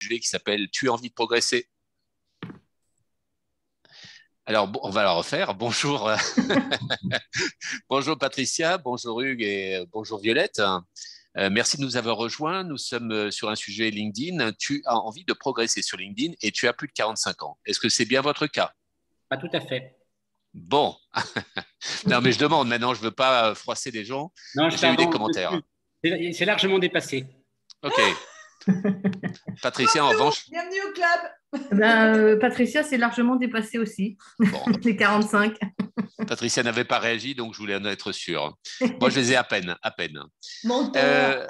sujet qui s'appelle « Tu as envie de progresser ?» Alors, on va la refaire. Bonjour, bonjour Patricia, bonjour Hugues et bonjour Violette. Merci de nous avoir rejoints. Nous sommes sur un sujet LinkedIn. Tu as envie de progresser sur LinkedIn et tu as plus de 45 ans. Est-ce que c'est bien votre cas? Pas tout à fait. Bon. Non, mais je demande maintenant, je ne veux pas froisser les gens. Non, J'ai eu des commentaires. C'est largement dépassé. OK. Patricia, en revanche. Bienvenue au club. Patricia, c'est largement dépassé aussi. Bon. Les 45. Patricia n'avait pas réagi, donc je voulais en être sûr. Moi, je les ai à peine. Menteur.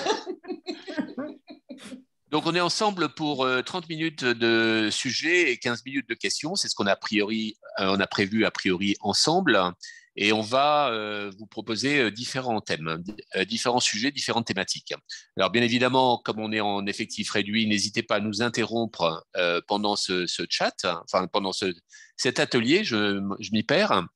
Donc, on est ensemble pour 30 minutes de sujet et 15 minutes de questions. C'est ce qu'on a prévu a priori ensemble. Et on va vous proposer différents thèmes, différents sujets, différentes thématiques. Alors, bien évidemment, comme on est en effectif réduit, n'hésitez pas à nous interrompre pendant ce chat, enfin, pendant cet atelier, je m'y perds.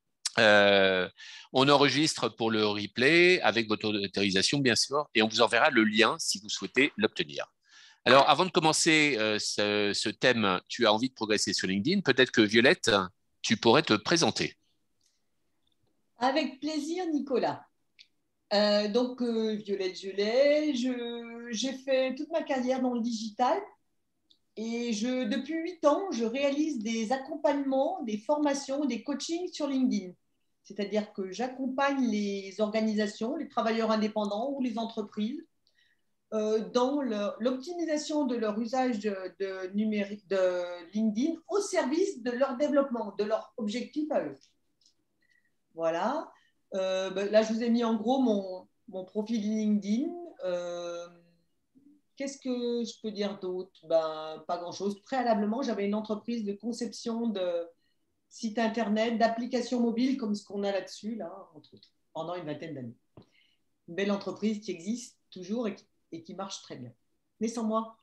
On enregistre pour le replay avec votre autorisation, bien sûr, et on vous enverra le lien si vous souhaitez l'obtenir. Alors, avant de commencer ce thème, tu as envie de progresser sur LinkedIn, peut-être que Violette, tu pourrais te présenter. Avec plaisir, Nicolas. Violette Gelet, j'ai fait toute ma carrière dans le digital et depuis 8 ans, je réalise des accompagnements, des formations, des coachings sur LinkedIn. C'est-à-dire que j'accompagne les organisations, les travailleurs indépendants ou les entreprises dans l'optimisation de leur usage de LinkedIn au service de leur développement, de leur objectif à eux. Voilà. Là, je vous ai mis en gros mon profil LinkedIn. Qu'est-ce que je peux dire d'autre? Pas grand-chose. Préalablement, j'avais une entreprise de conception de sites internet, d'applications mobiles comme ce qu'on a là-dessus, là, entre autres, pendant une vingtaine d'années. Une belle entreprise qui existe toujours et qui marche très bien. Mais sans moi.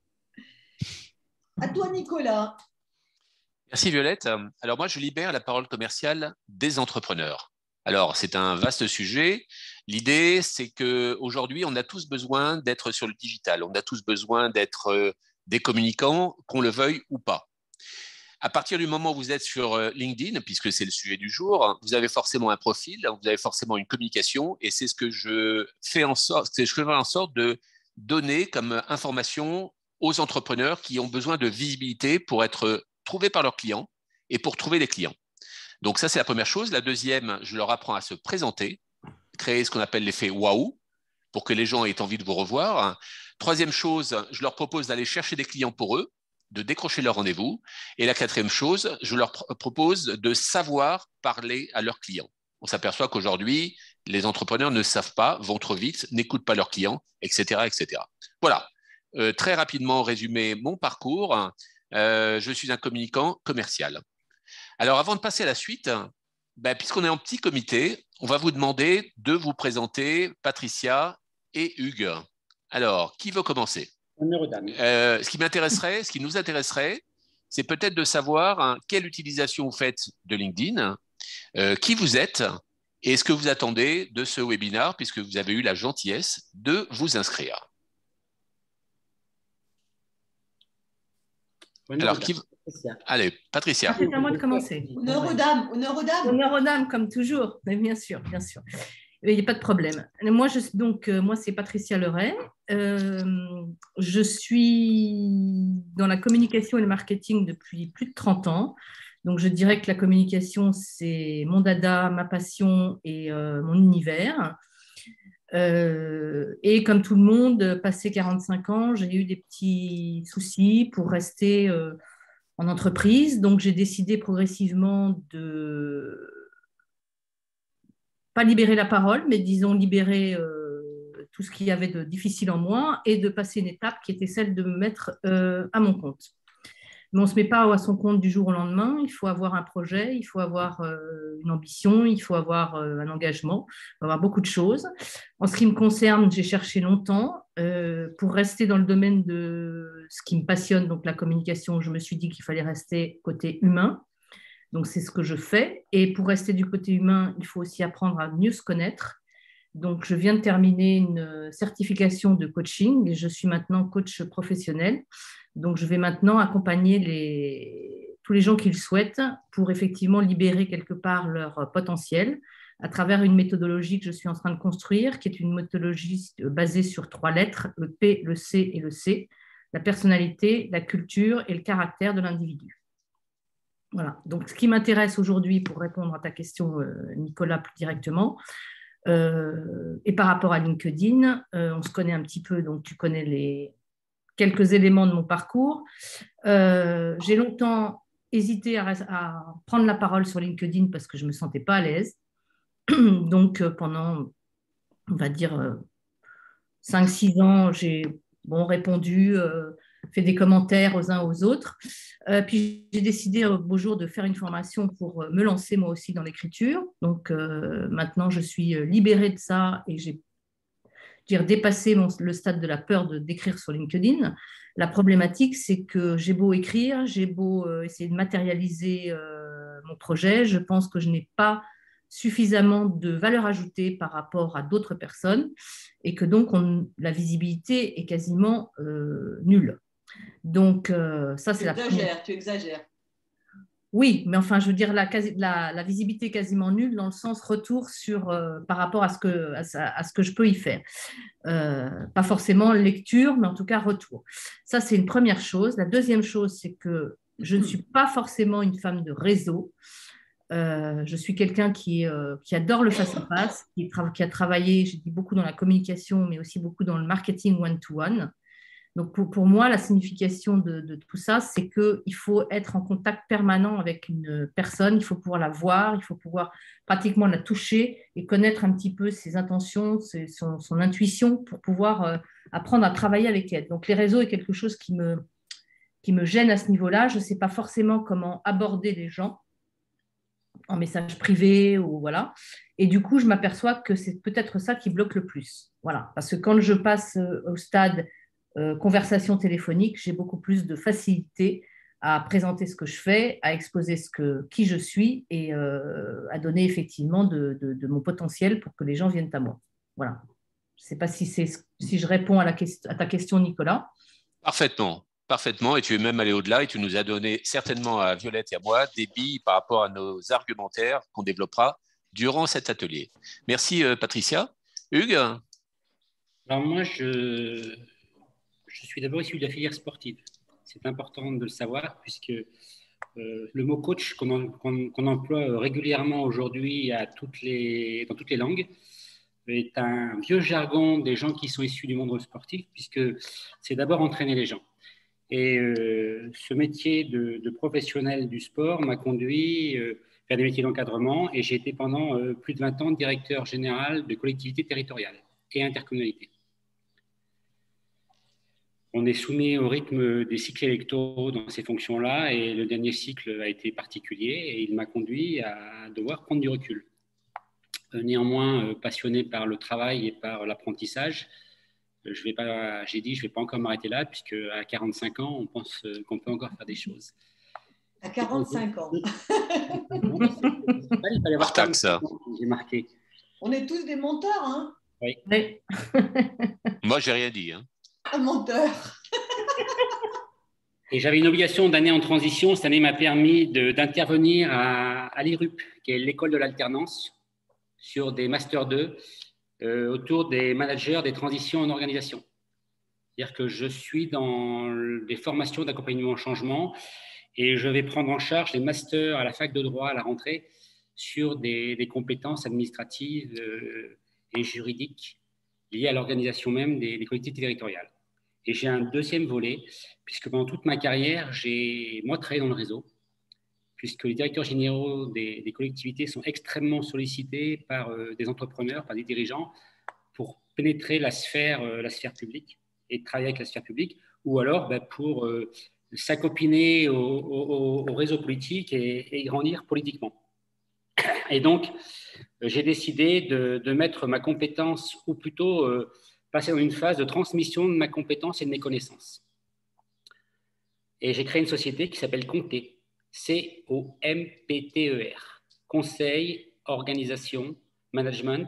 À toi, Nicolas. Merci Violette. Alors moi, je libère la parole commerciale des entrepreneurs. Alors, c'est un vaste sujet. L'idée, c'est qu'aujourd'hui, on a tous besoin d'être sur le digital. On a tous besoin d'être des communicants, qu'on le veuille ou pas. À partir du moment où vous êtes sur LinkedIn, puisque c'est le sujet du jour, vous avez forcément un profil, vous avez forcément une communication, et c'est ce que je fais en sorte de donner comme information aux entrepreneurs qui ont besoin de visibilité pour être trouvés par leurs clients et pour trouver des clients. Donc ça, c'est la première chose. La deuxième, je leur apprends à se présenter, créer ce qu'on appelle l'effet waouh, pour que les gens aient envie de vous revoir. Troisième chose, je leur propose d'aller chercher des clients pour eux, de décrocher leur rendez-vous. Et la quatrième chose, je leur propose de savoir parler à leurs clients. On s'aperçoit qu'aujourd'hui, les entrepreneurs ne savent pas, vont trop vite, n'écoutent pas leurs clients, etc., etc. Voilà, très rapidement résumé mon parcours. Je suis un communicant commercial. Alors, avant de passer à la suite, puisqu'on est en petit comité, on va vous demander de vous présenter Patricia et Hugues. Alors, qui veut commencer? Ce qui nous intéresserait, c'est peut-être de savoir quelle utilisation vous faites de LinkedIn, qui vous êtes et ce que vous attendez de ce webinaire, puisque vous avez eu la gentillesse de vous inscrire. Alors, allez, Patricia. C'est à moi de commencer. Honneur aux dames, honneur aux dames. Honneur aux dames, comme toujours. Mais bien sûr, bien sûr. Il n'y a pas de problème. Moi, c'est Patricia Leray. Je suis dans la communication et le marketing depuis plus de 30 ans. Donc, je dirais que la communication, c'est mon dada, ma passion et mon univers. Et comme tout le monde, passé 45 ans, j'ai eu des petits soucis pour rester en entreprise. Donc, j'ai décidé progressivement de pas libérer la parole, mais disons libérer tout ce qu'il y avait de difficile en moi et de passer une étape qui était celle de me mettre à mon compte. Mais on ne se met pas à son compte du jour au lendemain. Il faut avoir un projet, il faut avoir une ambition, il faut avoir un engagement, il faut avoir beaucoup de choses. En ce qui me concerne, j'ai cherché longtemps. Pour rester dans le domaine de ce qui me passionne, donc la communication, je me suis dit qu'il fallait rester côté humain. Donc, c'est ce que je fais. Et pour rester du côté humain, il faut aussi apprendre à mieux se connaître. Donc, je viens de terminer une certification de coaching et je suis maintenant coach professionnel. Donc, je vais maintenant accompagner tous les gens qui le souhaitent pour effectivement libérer quelque part leur potentiel à travers une méthodologie que je suis en train de construire, qui est une méthodologie basée sur 3 lettres, le P, le C et le C, la personnalité, la culture et le caractère de l'individu. Voilà. Donc, ce qui m'intéresse aujourd'hui, pour répondre à ta question, Nicolas, plus directement, et par rapport à LinkedIn, on se connaît un petit peu, donc tu connais quelques éléments de mon parcours. J'ai longtemps hésité à prendre la parole sur LinkedIn parce que je ne me sentais pas à l'aise. Donc, pendant, on va dire, 5-6 ans, j'ai répondu, fait des commentaires aux uns aux autres. Puis j'ai décidé au beau jour de faire une formation pour me lancer moi aussi dans l'écriture. Donc maintenant, je suis libérée de ça et j'ai dépassé le stade de la peur d'écrire sur LinkedIn. La problématique, c'est que j'ai beau écrire, j'ai beau essayer de matérialiser mon projet, je pense que je n'ai pas suffisamment de valeur ajoutée par rapport à d'autres personnes et que donc la visibilité est quasiment nulle. Donc ça, c'est Tu exagères. Oui, mais enfin, je veux dire, la visibilité est quasiment nulle dans le sens retour par rapport à ce que je peux y faire. Pas forcément lecture, mais en tout cas retour. Ça, c'est une première chose. La deuxième chose, c'est que je ne suis pas forcément une femme de réseau. Je suis quelqu'un qui adore le face-à-face, qui a travaillé, j'ai dit, beaucoup dans la communication, mais aussi beaucoup dans le marketing one-to-one. Donc, pour moi, la signification de tout ça, c'est qu'il faut être en contact permanent avec une personne, il faut pouvoir la voir, il faut pouvoir pratiquement la toucher et connaître un petit peu ses intentions, son intuition pour pouvoir apprendre à travailler avec elle. Donc, les réseaux est quelque chose qui me gêne à ce niveau-là. Je ne sais pas forcément comment aborder les gens en message privé ou voilà. Et du coup, je m'aperçois que c'est peut-être ça qui bloque le plus. Voilà. Parce que quand je passe au stade conversation téléphonique, j'ai beaucoup plus de facilité à présenter ce que je fais, à exposer qui je suis et à donner effectivement de mon potentiel pour que les gens viennent à moi. Voilà. Je ne sais pas si je réponds à ta question, Nicolas. Parfaitement. Parfaitement, et tu es même allé au-delà et tu nous as donné certainement à Violette et à moi des billes par rapport à nos argumentaires qu'on développera durant cet atelier. Merci Patricia. Hugues? Alors moi, je suis d'abord issu de la filière sportive. C'est important de le savoir puisque le mot coach qu'on emploie régulièrement aujourd'hui dans toutes les langues est un vieux jargon des gens qui sont issus du monde sportif puisque c'est d'abord entraîner les gens. Et ce métier de professionnel du sport m'a conduit vers des métiers d'encadrement et j'ai été pendant plus de 20 ans directeur général de collectivités territoriales et intercommunalités. On est soumis au rythme des cycles électoraux dans ces fonctions-là et le dernier cycle a été particulier et il m'a conduit à devoir prendre du recul. Néanmoins, passionné par le travail et par l'apprentissage, j'ai dit, je ne vais pas encore m'arrêter là, puisque à 45 ans, on pense qu'on peut encore faire des choses. À 45 ans. Il fallait voir ça. J'ai marqué. On est tous des menteurs, hein? Oui. Moi, je n'ai rien dit. Hein. Un menteur. Et j'avais une obligation d'année en transition. Cette année m'a permis d'intervenir à l'IRUP, qui est l'école de l'alternance, sur des Master 2 autour des managers des transitions en organisation. C'est-à-dire que je suis dans des formations d'accompagnement au changement et je vais prendre en charge les masters à la fac de droit à la rentrée sur des compétences administratives et juridiques liées à l'organisation même des collectivités territoriales. Et j'ai un deuxième volet, puisque pendant toute ma carrière, j'ai travaillé dans le réseau, puisque les directeurs généraux des collectivités sont extrêmement sollicités par des entrepreneurs, par des dirigeants, pour pénétrer la sphère publique et travailler avec la sphère publique, ou alors pour s'accopiner au réseau politique et grandir politiquement. Et donc, j'ai décidé de mettre ma compétence, ou plutôt passer dans une phase de transmission de ma compétence et de mes connaissances. Et j'ai créé une société qui s'appelle Compter, C-O-M-P-T-E-R, Conseil, Organisation, Management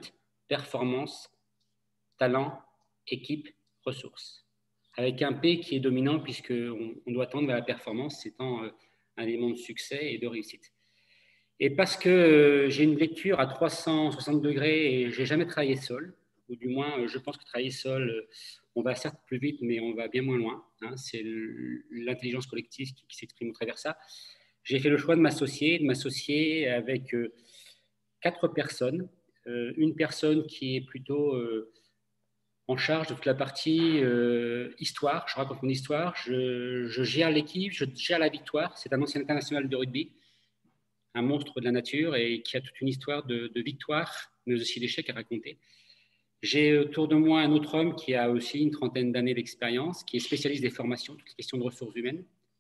performance, talent, équipe, ressources. Avec un P qui est dominant puisqu'on doit tendre vers la performance étant un élément de succès et de réussite. Et parce que j'ai une lecture à 360 degrés et je n'ai jamais travaillé seul, ou du moins je pense que travailler seul, on va certes plus vite, mais on va bien moins loin. Hein, c'est l'intelligence collective qui s'exprime au travers de ça. J'ai fait le choix de m'associer avec 4 personnes. Une personne qui est plutôt en charge de toute la partie histoire. Je raconte mon histoire, je gère l'équipe, je gère la victoire. C'est un ancien international de rugby, un monstre de la nature et qui a toute une histoire de victoire, mais aussi d'échecs à raconter. J'ai autour de moi un autre homme qui a aussi une trentaine d'années d'expérience, qui est spécialiste des formations, toutes les questions de ressources humaines.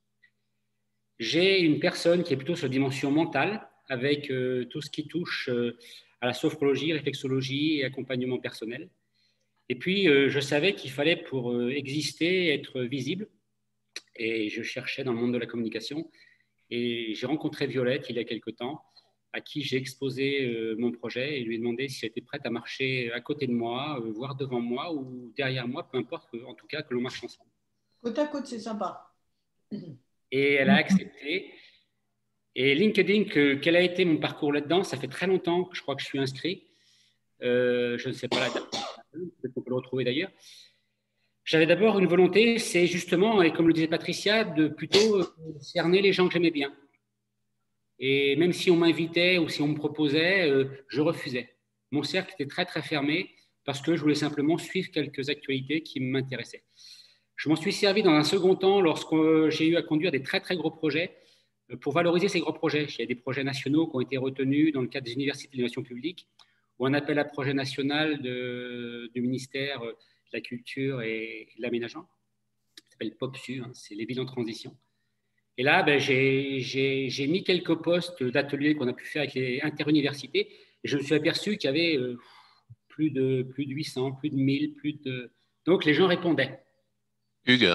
J'ai une personne qui est plutôt sur la dimension mentale, avec tout ce qui touche à la sophrologie, réflexologie et accompagnement personnel. Et puis, je savais qu'il fallait, pour exister, être visible. Et je cherchais dans le monde de la communication. Et j'ai rencontré Violette il y a quelque temps, à qui j'ai exposé mon projet et lui ai demandé si elle était prête à marcher à côté de moi, voire devant moi ou derrière moi, peu importe, en tout cas que l'on marche ensemble. Côte à côte, c'est sympa. Et elle a accepté. Et LinkedIn, quel a été mon parcours là-dedans? Ça fait très longtemps que je crois que je suis inscrit. Je ne sais pas la date, peut-être qu'on peut le retrouver d'ailleurs. J'avais d'abord une volonté, c'est justement, et comme le disait Patricia, de plutôt cerner les gens que j'aimais bien. Et même si on m'invitait ou si on me proposait, je refusais. Mon cercle était très très fermé parce que je voulais simplement suivre quelques actualités qui m'intéressaient. Je m'en suis servi dans un second temps lorsque j'ai eu à conduire des très très gros projets pour valoriser ces gros projets. Il y a des projets nationaux qui ont été retenus dans le cadre des universités de l'innovation publique ou un appel à projet national du ministère de la Culture et de l'Aménagement. Ça s'appelle POPSU, hein, c'est les villes en transition. Et là, ben, j'ai mis quelques postes d'ateliers qu'on a pu faire avec les interuniversités et je me suis aperçu qu'il y avait plus de 800, plus de 1000, plus de... Donc, les gens répondaient. Hugues,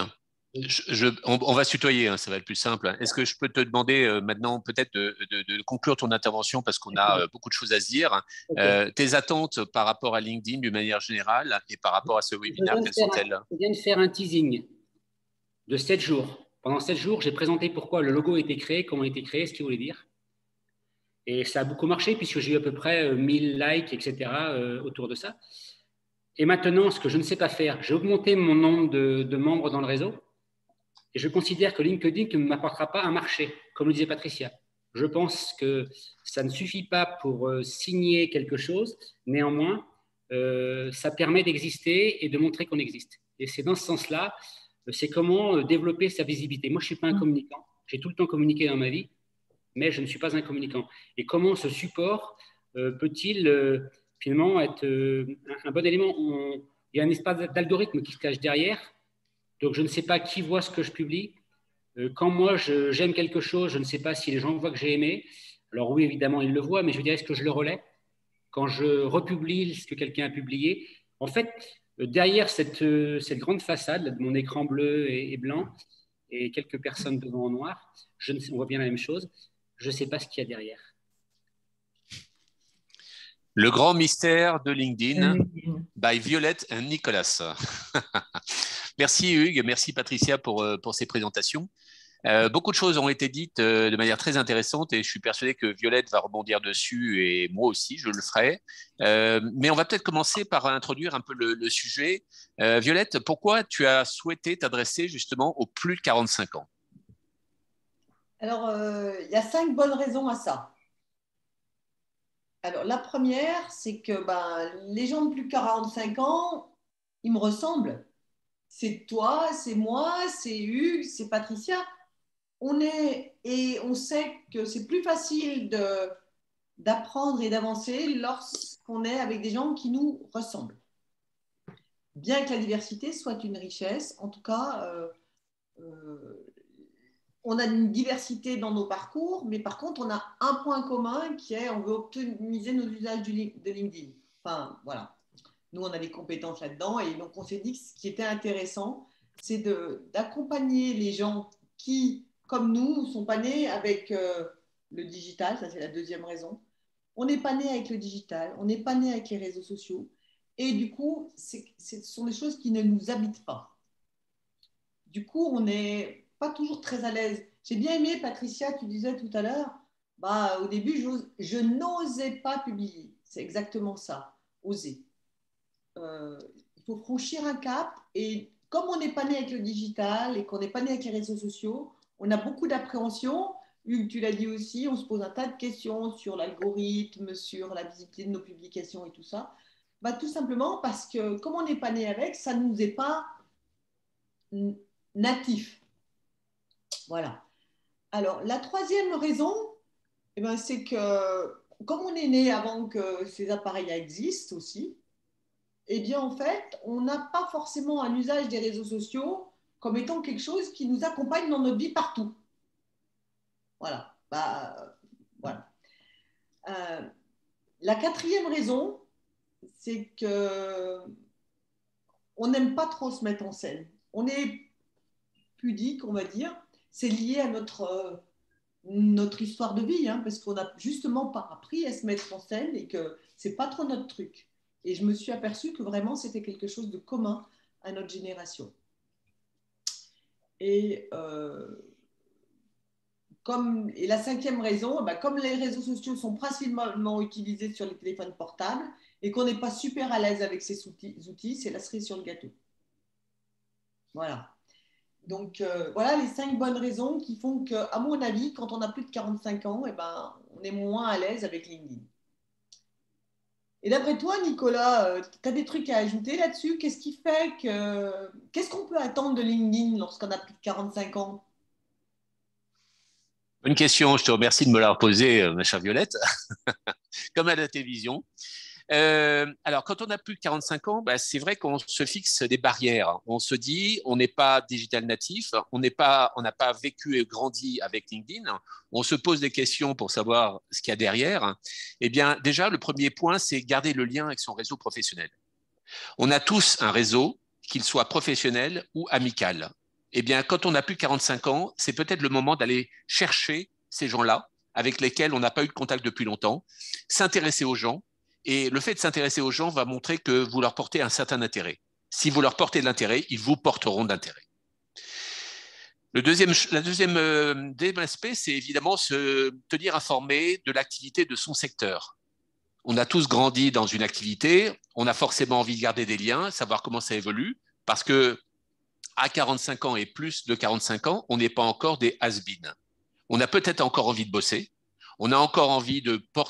on va se tutoyer, hein, ça va être plus simple. Est-ce que je peux te demander maintenant peut-être de conclure ton intervention parce qu'on a beaucoup de choses à se dire. Okay. Tes attentes par rapport à LinkedIn d'une manière générale et par rapport à ce webinaire, quelles sont-elles? Je viens de faire un teasing de 7 jours. Pendant 7 jours, j'ai présenté pourquoi le logo a été créé, comment il a été créé, ce qu'il voulait dire. Et ça a beaucoup marché puisque j'ai eu à peu près 1000 likes, etc. Autour de ça. Et maintenant, ce que je ne sais pas faire, j'ai augmenté mon nombre de membres dans le réseau et je considère que LinkedIn ne m'apportera pas un marché, comme le disait Patricia. Je pense que ça ne suffit pas pour signer quelque chose. Néanmoins, ça permet d'exister et de montrer qu'on existe. Et c'est dans ce sens-là, c'est comment développer sa visibilité. Moi, je ne suis pas un communicant. J'ai tout le temps communiqué dans ma vie, mais je ne suis pas un communicant. Et comment ce support peut-il finalement être un bon élément? Il y a un espace d'algorithme qui se cache derrière. Donc, je ne sais pas qui voit ce que je publie. Quand moi, j'aime quelque chose, je ne sais pas si les gens voient que j'ai aimé. Alors oui, évidemment, ils le voient, mais je veux dire, est-ce que je le relais? Quand je republie ce que quelqu'un a publié, en fait, derrière cette grande façade de mon écran bleu et blanc et quelques personnes devant en noir, on voit bien la même chose. Je ne sais pas ce qu'il y a derrière. Le grand mystère de LinkedIn by Violette et Nicolas. Merci Hugues, merci Patricia pour ces présentations. Beaucoup de choses ont été dites de manière très intéressante et je suis persuadé que Violette va rebondir dessus et moi aussi, je le ferai. Mais on va peut-être commencer par introduire un peu le sujet. Violette, pourquoi tu as souhaité t'adresser justement aux plus de 45 ans? Alors, il y a 5 bonnes raisons à ça. Alors, la première, c'est que les gens de plus de 45 ans, ils me ressemblent. C'est toi, c'est moi, c'est Hugues, c'est Patricia. On sait que c'est plus facile d'apprendre et d'avancer lorsqu'on est avec des gens qui nous ressemblent. Bien que la diversité soit une richesse, en tout cas, on a une diversité dans nos parcours, mais par contre, on a un point commun qui est on veut optimiser nos usages de LinkedIn. Enfin, voilà. Nous, on a des compétences là-dedans et donc on s'est dit que ce qui était intéressant, c'est d'accompagner les gens qui, comme nous, ne sont pas nés avec le digital, ça c'est la deuxième raison. on n'est pas né avec le digital, on n'est pas né avec les réseaux sociaux. Et du coup, ce sont des choses qui ne nous habitent pas. Du coup, on n'est pas toujours très à l'aise. J'ai bien aimé, Patricia, tu disais tout à l'heure, au début, je n'osais pas publier. C'est exactement ça, oser. Il faut franchir un cap. Et comme on n'est pas né avec le digital et qu'on n'est pas né avec les réseaux sociaux, on a beaucoup d'appréhension. Hugues, tu l'as dit aussi, on se pose un tas de questions sur l'algorithme, sur la visibilité de nos publications et tout ça. Tout simplement parce que comme on n'est pas né avec, ça ne nous est pas natif. Voilà. Alors, la troisième raison, c'est que comme on est né avant que ces appareils existent aussi, en fait, on n'a pas forcément un usage des réseaux sociaux comme étant quelque chose qui nous accompagne dans notre vie partout. Voilà. Voilà. La quatrième raison, c'est que on n'aime pas trop se mettre en scène. On est pudique, on va dire. C'est lié à notre histoire de vie, parce qu'on n'a justement pas appris à se mettre en scène et que c'est pas trop notre truc. Et je me suis aperçue que vraiment c'était quelque chose de commun à notre génération. Et la cinquième raison, comme les réseaux sociaux sont principalement utilisés sur les téléphones portables et qu'on n'est pas super à l'aise avec ces outils, c'est la cerise sur le gâteau. Voilà. Donc, voilà les 5 bonnes raisons qui font qu'à mon avis, quand on a plus de 45 ans, on est moins à l'aise avec LinkedIn. Et d'après toi, Nicolas, tu as des trucs à ajouter là-dessus? Qu'est-ce qu'on peut attendre de LinkedIn lorsqu'on a plus de 45 ans? Bonne question, je te remercie de me la reposer, ma chère Violette, comme à la télévision. Alors, quand on a plus de 45 ans, c'est vrai qu'on se fixe des barrières. On se dit, on n'est pas digital natif, on n'a pas vécu et grandi avec LinkedIn. On se pose des questions pour savoir ce qu'il y a derrière. Eh bien, déjà, le premier point, c'est garder le lien avec son réseau professionnel. On a tous un réseau, qu'il soit professionnel ou amical. Eh bien, quand on a plus de 45 ans, c'est peut-être le moment d'aller chercher ces gens-là avec lesquels on n'a pas eu de contact depuis longtemps, s'intéresser aux gens. Et le fait de s'intéresser aux gens va montrer que vous leur portez un certain intérêt. Si vous leur portez de l'intérêt, ils vous porteront d'intérêt. Le deuxième aspect, c'est évidemment se tenir informé de l'activité de son secteur. On a tous grandi dans une activité, on a forcément envie de garder des liens, savoir comment ça évolue, parce que à 45 ans et plus de 45 ans, on n'est pas encore des has-been. On a peut-être encore envie de bosser, on a encore envie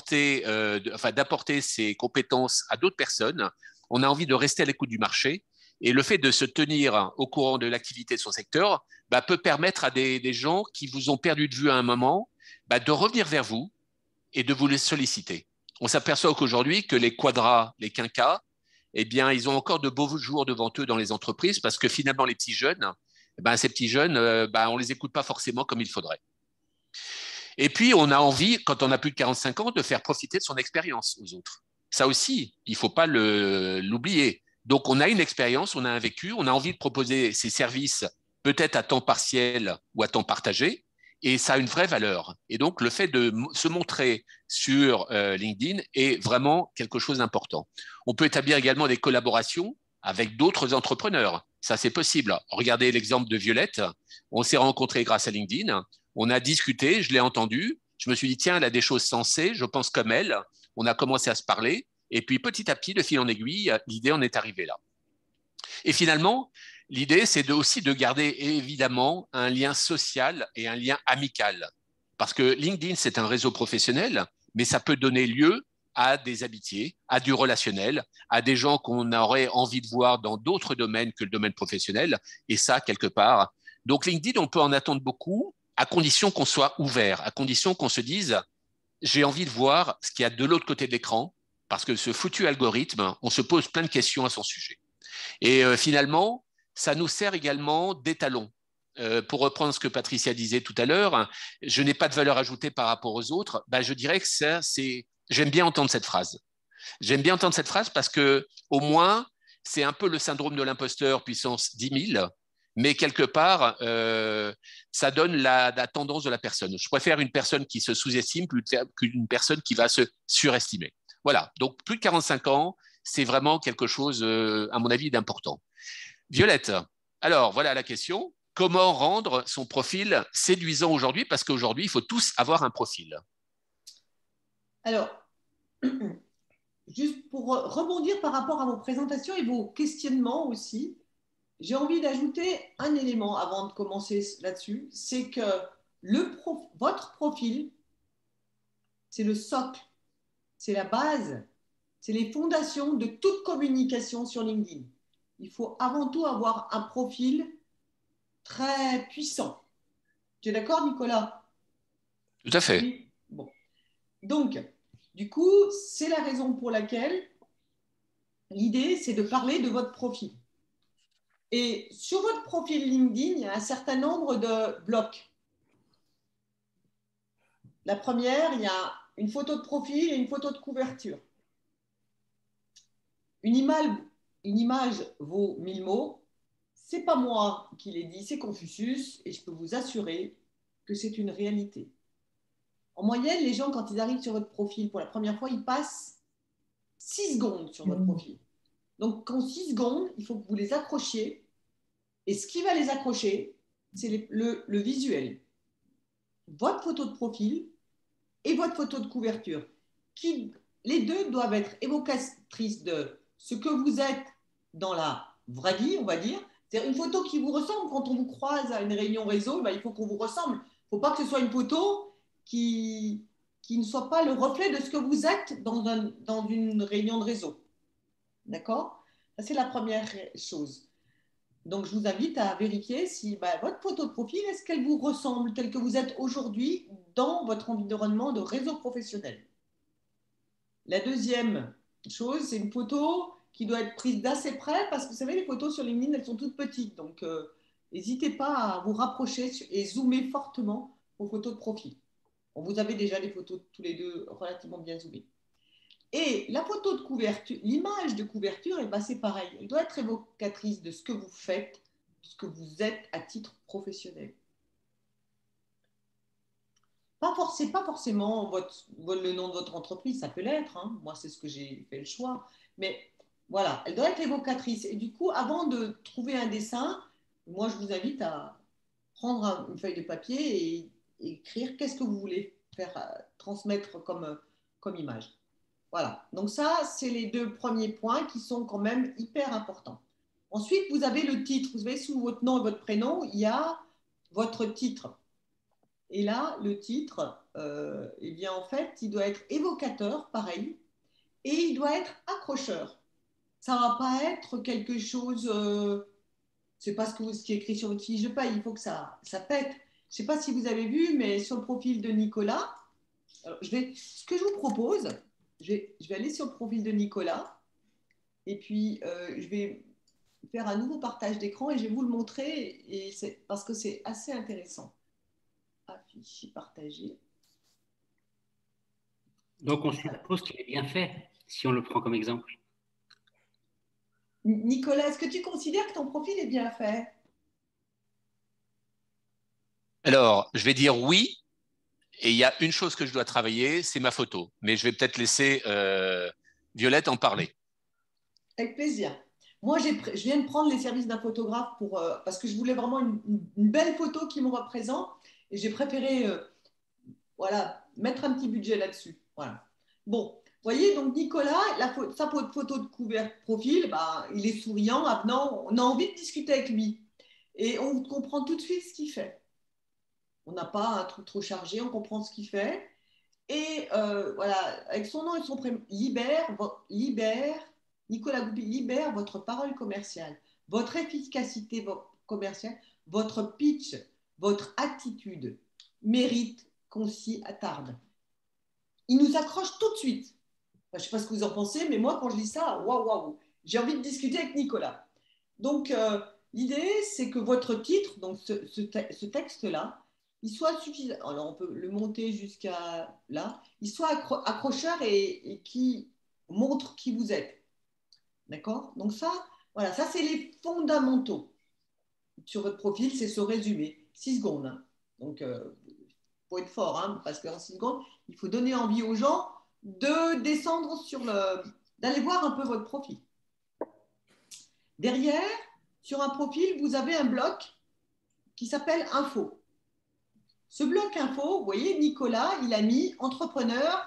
d'apporter ses compétences à d'autres personnes, on a envie de rester à l'écoute du marché, et le fait de se tenir au courant de l'activité de son secteur peut permettre à des gens qui vous ont perdu de vue à un moment de revenir vers vous et de vous les solliciter. On s'aperçoit qu'aujourd'hui, que les quadras, les quinquas, eh bien, ils ont encore de beaux jours devant eux dans les entreprises parce que finalement, les petits jeunes, ces petits jeunes, on ne les écoute pas forcément comme il faudrait. Et puis, on a envie, quand on a plus de 45 ans, de faire profiter de son expérience aux autres. Ça aussi, il ne faut pas l'oublier. Donc, on a une expérience, on a un vécu, on a envie de proposer ses services peut-être à temps partiel ou à temps partagé, et ça a une vraie valeur. Et donc, le fait de se montrer sur LinkedIn est vraiment quelque chose d'important. On peut établir également des collaborations avec d'autres entrepreneurs. Ça, c'est possible. Regardez l'exemple de Violette. On s'est rencontrés grâce à LinkedIn. On a discuté, je l'ai entendu. Je me suis dit, tiens, elle a des choses sensées, je pense comme elle. On a commencé à se parler. Et puis, petit à petit, de fil en aiguille, l'idée en est arrivée là. Et finalement, l'idée, c'est aussi de garder évidemment un lien social et un lien amical. Parce que LinkedIn, c'est un réseau professionnel, mais ça peut donner lieu à des amitiés, à du relationnel, à des gens qu'on aurait envie de voir dans d'autres domaines que le domaine professionnel, et ça, quelque part. Donc LinkedIn, on peut en attendre beaucoup, à condition qu'on soit ouvert, à condition qu'on se dise, j'ai envie de voir ce qu'il y a de l'autre côté de l'écran, parce que ce foutu algorithme, on se pose plein de questions à son sujet. Et finalement, ça nous sert également d'étalon. Pour reprendre ce que Patricia disait tout à l'heure, je n'ai pas de valeur ajoutée par rapport aux autres, je dirais que j'aime bien entendre cette phrase. J'aime bien entendre cette phrase parce que, au moins, c'est un peu le syndrome de l'imposteur puissance 10 000. mais quelque part, ça donne la tendance de la personne. Je préfère une personne qui se sous-estime qu'une personne qui va se surestimer. Voilà, donc plus de 45 ans, c'est vraiment quelque chose, à mon avis, d'important. Violette, alors voilà la question. Comment rendre son profil séduisant aujourd'hui? Parce qu'aujourd'hui, il faut tous avoir un profil. Alors, juste pour rebondir par rapport à vos présentations et vos questionnements aussi, j'ai envie d'ajouter un élément avant de commencer là-dessus, c'est que votre profil, c'est le socle, c'est la base, c'est les fondations de toute communication sur LinkedIn. Il faut avant tout avoir un profil très puissant. Tu es d'accord, Nicolas? Tout à fait. Oui. Bon. Donc, du coup, c'est la raison pour laquelle l'idée, c'est de parler de votre profil. Et sur votre profil LinkedIn, il y a un certain nombre de blocs. La première, il y a une photo de profil et une photo de couverture. Une image vaut 1000 mots. Ce n'est pas moi qui l'ai dit, c'est Confucius, et je peux vous assurer que c'est une réalité. En moyenne, les gens, quand ils arrivent sur votre profil pour la première fois, ils passent 6 secondes sur votre profil. Donc, en 6 secondes, il faut que vous les accrochiez. Et ce qui va les accrocher, c'est le visuel. Votre photo de profil et votre photo de couverture. Les deux doivent être évocatrices de ce que vous êtes dans la vraie vie, on va dire. C'est une photo qui vous ressemble. Quand on vous croise à une réunion réseau, ben, il faut qu'on vous ressemble. Il ne faut pas que ce soit une photo qui ne soit pas le reflet de ce que vous êtes dans une réunion de réseau. D'accord? Ça, c'est la première chose. Donc, je vous invite à vérifier si votre photo de profil, est-ce qu'elle vous ressemble telle que vous êtes aujourd'hui dans votre environnement de réseau professionnel. La deuxième chose, c'est une photo qui doit être prise d'assez près parce que vous savez, les photos sur LinkedIn, elles sont toutes petites. Donc, n'hésitez pas à vous rapprocher et zoomer fortement vos photos de profil. Vous avez déjà des photos tous les deux relativement bien zoomées. Et la photo de couverture, l'image de couverture, c'est pareil. Elle doit être évocatrice de ce que vous faites, de ce que vous êtes à titre professionnel. Pas forcément le nom de votre entreprise, ça peut l'être. Hein. Moi, c'est ce que j'ai fait le choix. Mais voilà, elle doit être évocatrice. Et du coup, avant de trouver un dessin, moi, je vous invite à prendre une feuille de papier et écrire qu'est-ce que vous voulez faire transmettre comme image. Voilà, donc ça, c'est les deux premiers points qui sont quand même hyper importants. Ensuite, vous avez le titre. Vous avez sous votre nom et votre prénom, il y a votre titre. Et là, le titre, eh bien, en fait, il doit être évocateur, pareil, et il doit être accrocheur. Ça ne va pas être quelque chose, c'est pas ce qui est écrit sur votre fiche de paie, il faut que ça pète. Je ne sais pas si vous avez vu, mais sur le profil de Nicolas, alors ce que je vous propose, je vais aller sur le profil de Nicolas et puis je vais faire un nouveau partage d'écran et je vais vous le montrer parce que c'est assez intéressant. Afficher, partager. Donc, on suppose qu'il est bien fait, si on le prend comme exemple. Nicolas, est-ce que tu considères que ton profil est bien fait? Alors, je vais dire oui. Et il y a une chose que je dois travailler, c'est ma photo. Mais je vais peut-être laisser Violette en parler. Avec plaisir. Moi, je viens de prendre les services d'un photographe parce que je voulais vraiment une belle photo qui me représente. Et j'ai préféré mettre un petit budget là-dessus. Voilà. Bon, vous voyez, donc Nicolas, sa photo de profil, il est souriant, avenant, on a envie de discuter avec lui. Et on comprend tout de suite ce qu'il fait. On n'a pas un truc trop chargé, on comprend ce qu'il fait. Et voilà, avec son nom et son prénom, Nicolas Goupil libère votre parole commerciale, votre efficacité commerciale, votre pitch, votre attitude, mérite, concis, attarde. Il nous accroche tout de suite. Enfin, je ne sais pas ce que vous en pensez, mais moi, quand je lis ça, waouh, j'ai envie de discuter avec Nicolas. Donc, l'idée, c'est que votre titre, donc ce texte-là, il soit suffisant. Alors, on peut le monter jusqu'à là. Il soit accrocheur et qui montre qui vous êtes. D'accord? Donc, ça, voilà, ça, c'est les fondamentaux. sur votre profil, c'est ce résumé. 6 secondes. Hein. Donc, il faut être fort, hein, parce qu'en 6 secondes, il faut donner envie aux gens de descendre d'aller voir un peu votre profil. Derrière, sur un profil, vous avez un bloc qui s'appelle Info. Ce bloc Info, vous voyez, Nicolas, il a mis entrepreneur.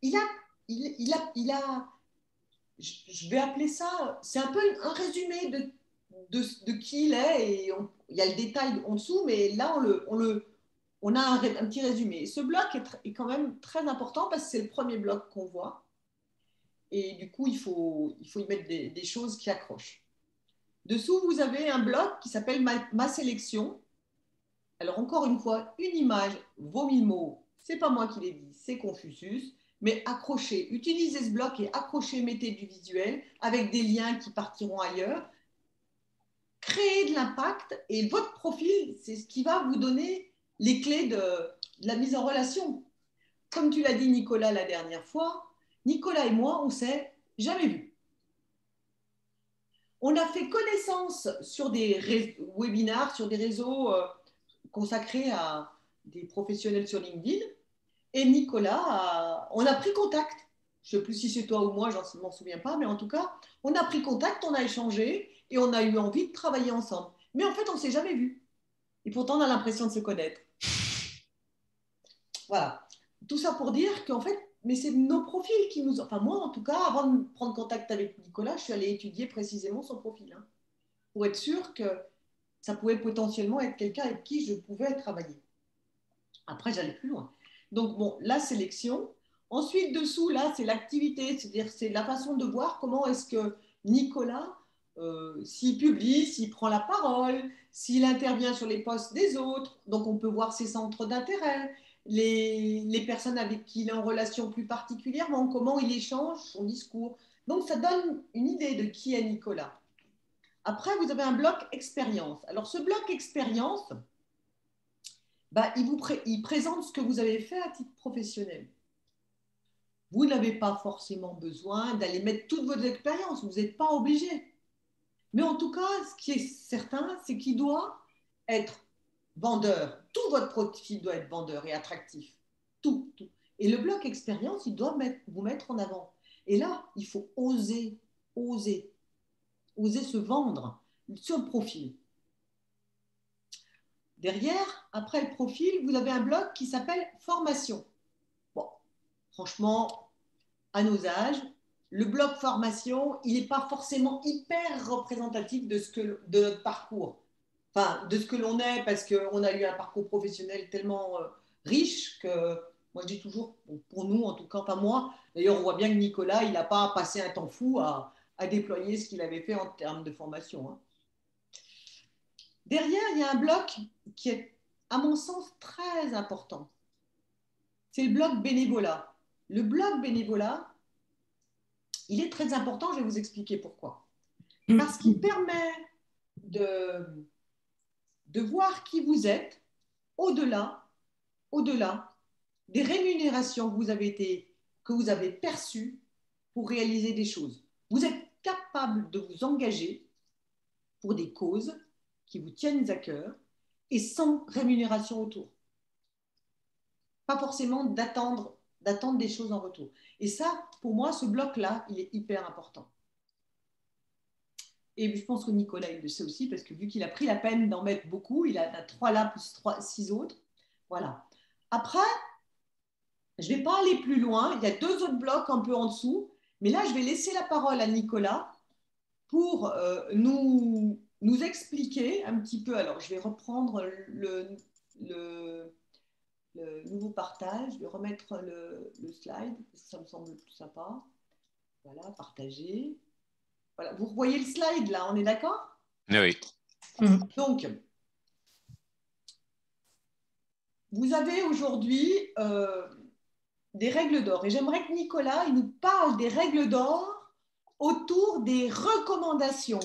Je vais appeler ça, c'est un peu un résumé de qui il est. Et il y a le détail en dessous, mais là, on a un petit résumé. Ce bloc est quand même très important parce que c'est le premier bloc qu'on voit. Et du coup, il faut y mettre des choses qui accrochent. Dessous, vous avez un bloc qui s'appelle ma sélection. Alors, encore une fois, une image vaut 1000 mots. Ce n'est pas moi qui l'ai dit, c'est Confucius. Mais accrochez, utilisez ce bloc et accrochez, mettez du visuel avec des liens qui partiront ailleurs. Créez de l'impact et votre profil, c'est ce qui va vous donner les clés de la mise en relation. Comme tu l'as dit, Nicolas, la dernière fois, Nicolas et moi, on ne s'est jamais vus. On a fait connaissance sur des webinars, sur des réseaux consacrés à des professionnels sur LinkedIn. Et Nicolas, on a pris contact. Je ne sais plus si c'est toi ou moi, je ne m'en souviens pas, mais en tout cas, on a pris contact, on a échangé et on a eu envie de travailler ensemble. Mais en fait, on ne s'est jamais vus. Et pourtant, on a l'impression de se connaître. Voilà. Tout ça pour dire qu'en fait, mais c'est nos profils qui nous... Enfin, moi, en tout cas, avant de prendre contact avec Nicolas, je suis allée étudier précisément son profil, hein, pour être sûre que ça pouvait potentiellement être quelqu'un avec qui je pouvais travailler. Après, j'allais plus loin. Donc, bon, la sélection. Ensuite, dessous, là, c'est l'activité, c'est-à-dire c'est la façon de voir comment est-ce que Nicolas, s'il publie, s'il prend la parole, s'il intervient sur les posts des autres. Donc, on peut voir ses centres d'intérêt, les personnes avec qui il est en relation plus particulièrement, comment il échange son discours. Donc, ça donne une idée de qui est Nicolas. Après, vous avez un bloc expérience. Alors, ce bloc expérience, bah, il présente ce que vous avez fait à titre professionnel. Vous n'avez pas forcément besoin d'aller mettre toutes vos expériences, vous n'êtes pas obligé. Mais en tout cas, ce qui est certain, c'est qu'il doit être vendeur. Tout votre profil doit être vendeur et attractif. Tout, tout. Et le bloc expérience, il doit vous mettre en avant. Et là, il faut oser se vendre sur le profil. Derrière, après le profil, vous avez un bloc qui s'appelle formation. Bon, franchement, à nos âges, le bloc formation, il n'est pas forcément hyper représentatif de notre parcours. Enfin, de ce que l'on est, parce qu'on a eu un parcours professionnel tellement riche que, moi je dis toujours, pour nous en tout cas, pas moi, d'ailleurs on voit bien que Nicolas, il n'a pas passé un temps fou à déployer ce qu'il avait fait en termes de formation. Hein. Derrière, il y a un bloc qui est, à mon sens, très important. C'est le bloc bénévolat. Le bloc bénévolat, il est très important, je vais vous expliquer pourquoi. Parce qu'il permet de voir qui vous êtes au-delà des rémunérations que vous avez perçues pour réaliser des choses. Vous êtes capable de vous engager pour des causes qui vous tiennent à cœur et sans rémunération autour. Pas forcément d'attendre des choses en retour. Et ça, pour moi, ce bloc-là, il est hyper important. Et je pense que Nicolas, il le sait aussi, parce que vu qu'il a pris la peine d'en mettre beaucoup, il a 3 là, plus 6 autres. Voilà. Après, je ne vais pas aller plus loin. Il y a 2 autres blocs un peu en dessous. Mais là, je vais laisser la parole à Nicolas pour nous expliquer un petit peu. Alors, je vais reprendre le nouveau partage. Je vais remettre le slide, parce que ça me semble plus sympa. Voilà, partager. Voilà, vous voyez le slide là, on est d'accord? Oui. Donc, vous avez aujourd'hui des règles d'or. Et j'aimerais que Nicolas il nous parle des règles d'or autour des recommandations.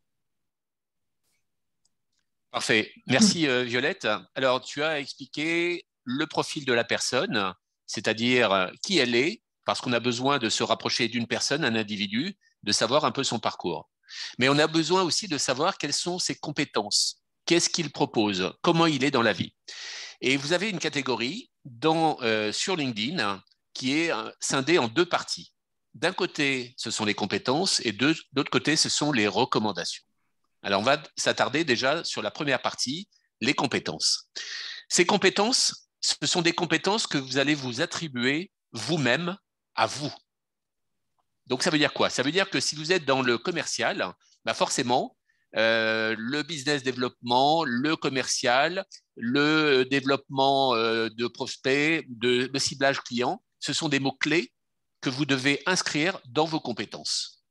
Parfait. Merci Violette. Alors, tu as expliqué le profil de la personne, c'est-à-dire qui elle est, parce qu'on a besoin de se rapprocher d'une personne, un individu, de savoir un peu son parcours. Mais on a besoin aussi de savoir quelles sont ses compétences. qu'est-ce qu'il propose, comment il est dans la vie. Et vous avez une catégorie sur LinkedIn qui est scindée en deux parties. D'un côté, ce sont les compétences et de l'autre côté, ce sont les recommandations. Alors, on va s'attarder déjà sur la première partie, les compétences. Ces compétences, ce sont des compétences que vous allez vous attribuer vous-même à vous. Donc, ça veut dire quoi? Ça veut dire que si vous êtes dans le commercial, bah forcément, le business développement, le commercial, le développement de prospects, de ciblage client, ce sont des mots-clés que vous devez inscrire dans vos compétences.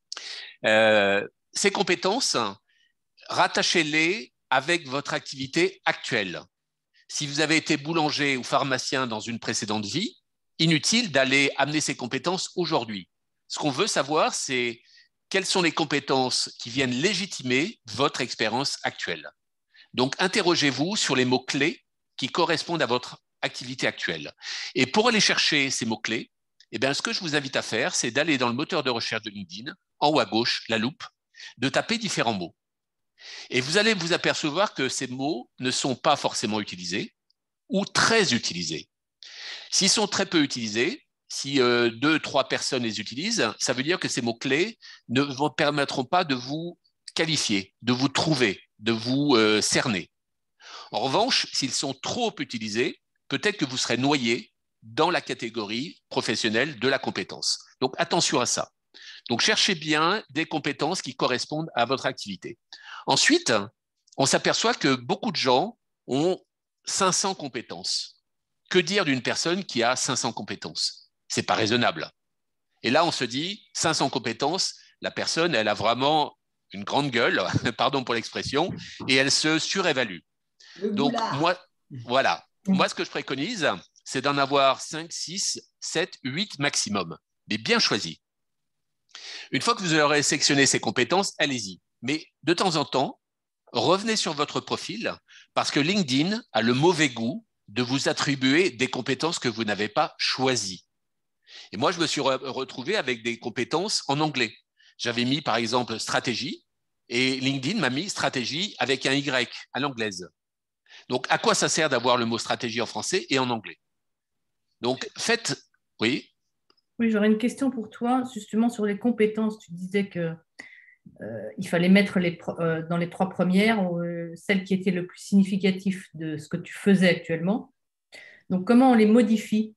Ces compétences, rattachez-les avec votre activité actuelle. Si vous avez été boulanger ou pharmacien dans une précédente vie, inutile d'aller amener ces compétences aujourd'hui. Ce qu'on veut savoir, c'est quelles sont les compétences qui viennent légitimer votre expérience actuelle. Donc, interrogez-vous sur les mots-clés qui correspondent à votre activité actuelle. Et pour aller chercher ces mots-clés, eh bien, ce que je vous invite à faire, c'est d'aller dans le moteur de recherche de LinkedIn, en haut à gauche, la loupe, de taper différents mots. Et vous allez vous apercevoir que ces mots ne sont pas forcément utilisés ou très utilisés. S'ils sont très peu utilisés, si 2-3 personnes les utilisent, ça veut dire que ces mots-clés ne vous permettront pas de vous qualifier, de vous trouver, de vous cerner. En revanche, s'ils sont trop utilisés, peut-être que vous serez noyé dans la catégorie professionnelle de la compétence. Donc, attention à ça. Donc, cherchez bien des compétences qui correspondent à votre activité. Ensuite, on s'aperçoit que beaucoup de gens ont 500 compétences. Que dire d'une personne qui a 500 compétences? Ce n'est pas raisonnable. Et là, on se dit, 500 compétences, la personne, elle a vraiment une grande gueule, pardon pour l'expression, et elle se surévalue. Donc, voilà. Moi, ce que je préconise, c'est d'en avoir 5, 6, 7, 8 maximum, mais bien choisis. Une fois que vous aurez sélectionné ces compétences, allez-y. Mais de temps en temps, revenez sur votre profil parce que LinkedIn a le mauvais goût de vous attribuer des compétences que vous n'avez pas choisies. Et moi, je me suis retrouvé avec des compétences en anglais. J'avais mis, par exemple, stratégie et LinkedIn m'a mis stratégie avec un Y à l'anglaise. Donc, à quoi ça sert d'avoir le mot stratégie en français et en anglais? Donc, faites… Oui. Oui, j'aurais une question pour toi, justement sur les compétences. Tu disais que il fallait mettre dans les 3 premières celles qui étaient le plus significatif de ce que tu faisais actuellement. Donc, comment on les modifie?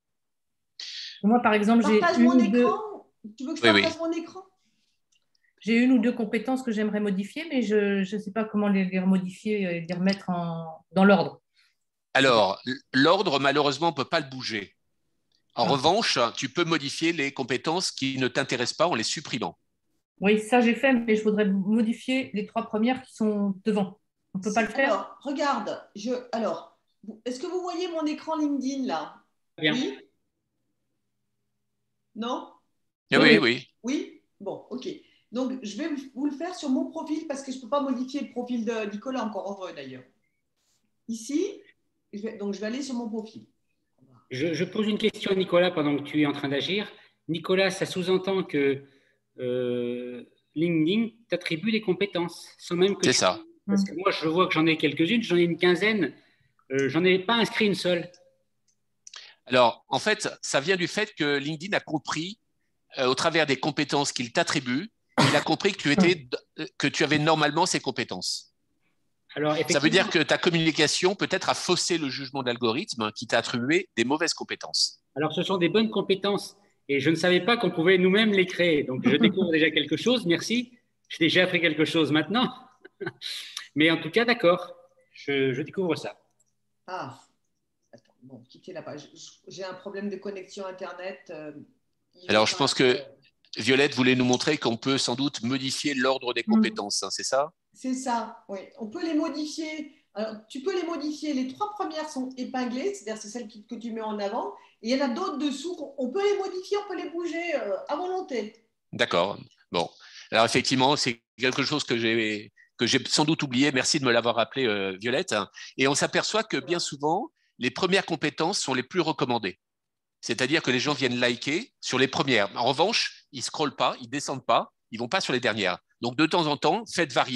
Moi, par exemple, j'ai mon écran. Tu veux que je partage mon écran? J'ai 1 ou 2 compétences que j'aimerais modifier, mais je ne sais pas comment les modifier et les remettre dans l'ordre. Alors, l'ordre, malheureusement, on ne peut pas le bouger. En revanche, tu peux modifier les compétences qui ne t'intéressent pas en les supprimant. Oui, ça j'ai fait, mais je voudrais modifier les 3 premières qui sont devant. On ne peut pas le faire? Alors, regarde. Est-ce que vous voyez mon écran LinkedIn là? Bien. Oui? Non? Oui, oui. Oui? Bon, ok. Donc, je vais vous le faire sur mon profil parce que je ne peux pas modifier le profil de Nicolas, encore heureux d'ailleurs. Ici, donc je vais aller sur mon profil. Je pose une question à Nicolas pendant que tu es en train d'agir. Nicolas, ça sous-entend que LinkedIn t'attribue des compétences sans même que… C'est ça. Parce que moi, je vois que j'en ai quelques-unes, j'en ai une quinzaine, j'en ai pas inscrit une seule. Alors, en fait, ça vient du fait que LinkedIn a compris, au travers des compétences qu'il t'attribue, il a compris que tu avais normalement ces compétences. Alors, ça veut dire que ta communication peut-être a faussé le jugement de l'algorithme qui t'a attribué des mauvaises compétences. Alors, ce sont des bonnes compétences et je ne savais pas qu'on pouvait nous-mêmes les créer. Donc, je découvre déjà quelque chose. Merci. J'ai déjà appris quelque chose maintenant. Mais en tout cas, d'accord. Je découvre ça. Ah, attends, bon, quittez la page. J'ai un problème de connexion Internet. Alors, je pense que Violette voulait nous montrer qu'on peut sans doute modifier l'ordre des compétences, hein, c'est ça? C'est ça, oui. On peut les modifier. Alors, tu peux les modifier. Les 3 premières sont épinglées, c'est-à-dire c'est celles que tu mets en avant. Et il y en a d'autres dessous. On peut les modifier, on peut les bouger à volonté. D'accord. Bon. Alors, effectivement, c'est quelque chose que j'ai sans doute oublié. Merci de me l'avoir rappelé, Violette. Et on s'aperçoit que bien souvent, les premières compétences sont les plus recommandées. C'est-à-dire que les gens viennent liker sur les premières. En revanche, ils ne scrollent pas, ils ne descendent pas, ils ne vont pas sur les dernières. Donc, de temps en temps, faites varier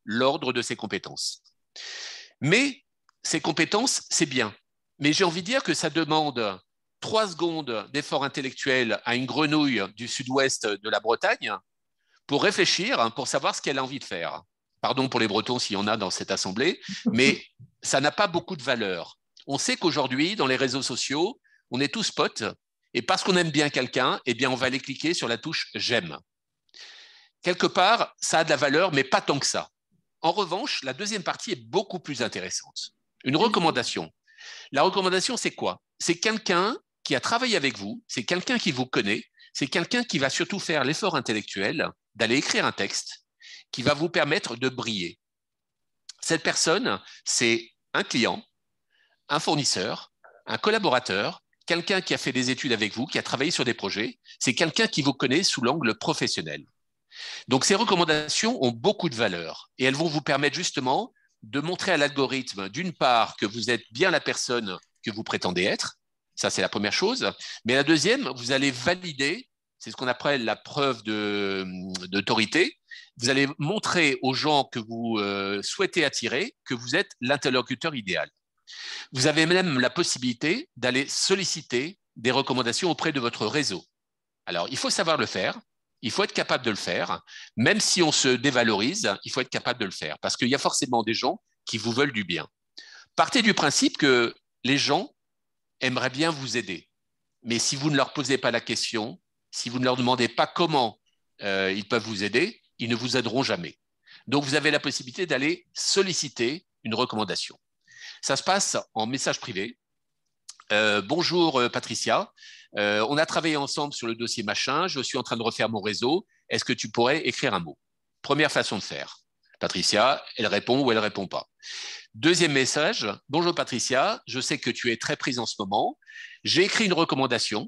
l'ordre de ses compétences. Mais ces compétences, c'est bien. Mais j'ai envie de dire que ça demande 3 secondes d'effort intellectuel à une grenouille du sud-ouest de la Bretagne pour réfléchir, pour savoir ce qu'elle a envie de faire. Pardon pour les Bretons s'il y en a dans cette assemblée, mais ça n'a pas beaucoup de valeur. On sait qu'aujourd'hui, dans les réseaux sociaux, on est tous potes, et parce qu'on aime bien quelqu'un, eh bien, on va aller cliquer sur la touche « j'aime ». Quelque part, ça a de la valeur, mais pas tant que ça. En revanche, la deuxième partie est beaucoup plus intéressante. Une recommandation. La recommandation, c'est quoi? C'est quelqu'un qui a travaillé avec vous, c'est quelqu'un qui vous connaît, c'est quelqu'un qui va surtout faire l'effort intellectuel d'aller écrire un texte qui va vous permettre de briller. Cette personne, c'est un client, un fournisseur, un collaborateur, quelqu'un qui a fait des études avec vous, qui a travaillé sur des projets, c'est quelqu'un qui vous connaît sous l'angle professionnel. Donc, ces recommandations ont beaucoup de valeur et elles vont vous permettre justement de montrer à l'algorithme, d'une part, que vous êtes bien la personne que vous prétendez être. Ça, c'est la première chose. Mais la deuxième, vous allez valider, c'est ce qu'on appelle la preuve d'autorité. Vous allez montrer aux gens que vous souhaitez attirer que vous êtes l'interlocuteur idéal. Vous avez même la possibilité d'aller solliciter des recommandations auprès de votre réseau. Alors, il faut savoir le faire. Il faut être capable de le faire. Même si on se dévalorise, il faut être capable de le faire parce qu'il y a forcément des gens qui vous veulent du bien. Partez du principe que les gens aimeraient bien vous aider. Mais si vous ne leur posez pas la question, si vous ne leur demandez pas comment ils peuvent vous aider, ils ne vous aideront jamais. Donc, vous avez la possibilité d'aller solliciter une recommandation. Ça se passe en message privé. Bonjour Patricia, on a travaillé ensemble sur le dossier machin, je suis en train de refaire mon réseau, est-ce que tu pourrais écrire un mot? Première façon de faire. Patricia, elle répond ou elle ne répond pas. Deuxième message, bonjour Patricia, je sais que tu es très prise en ce moment, j'ai écrit une recommandation,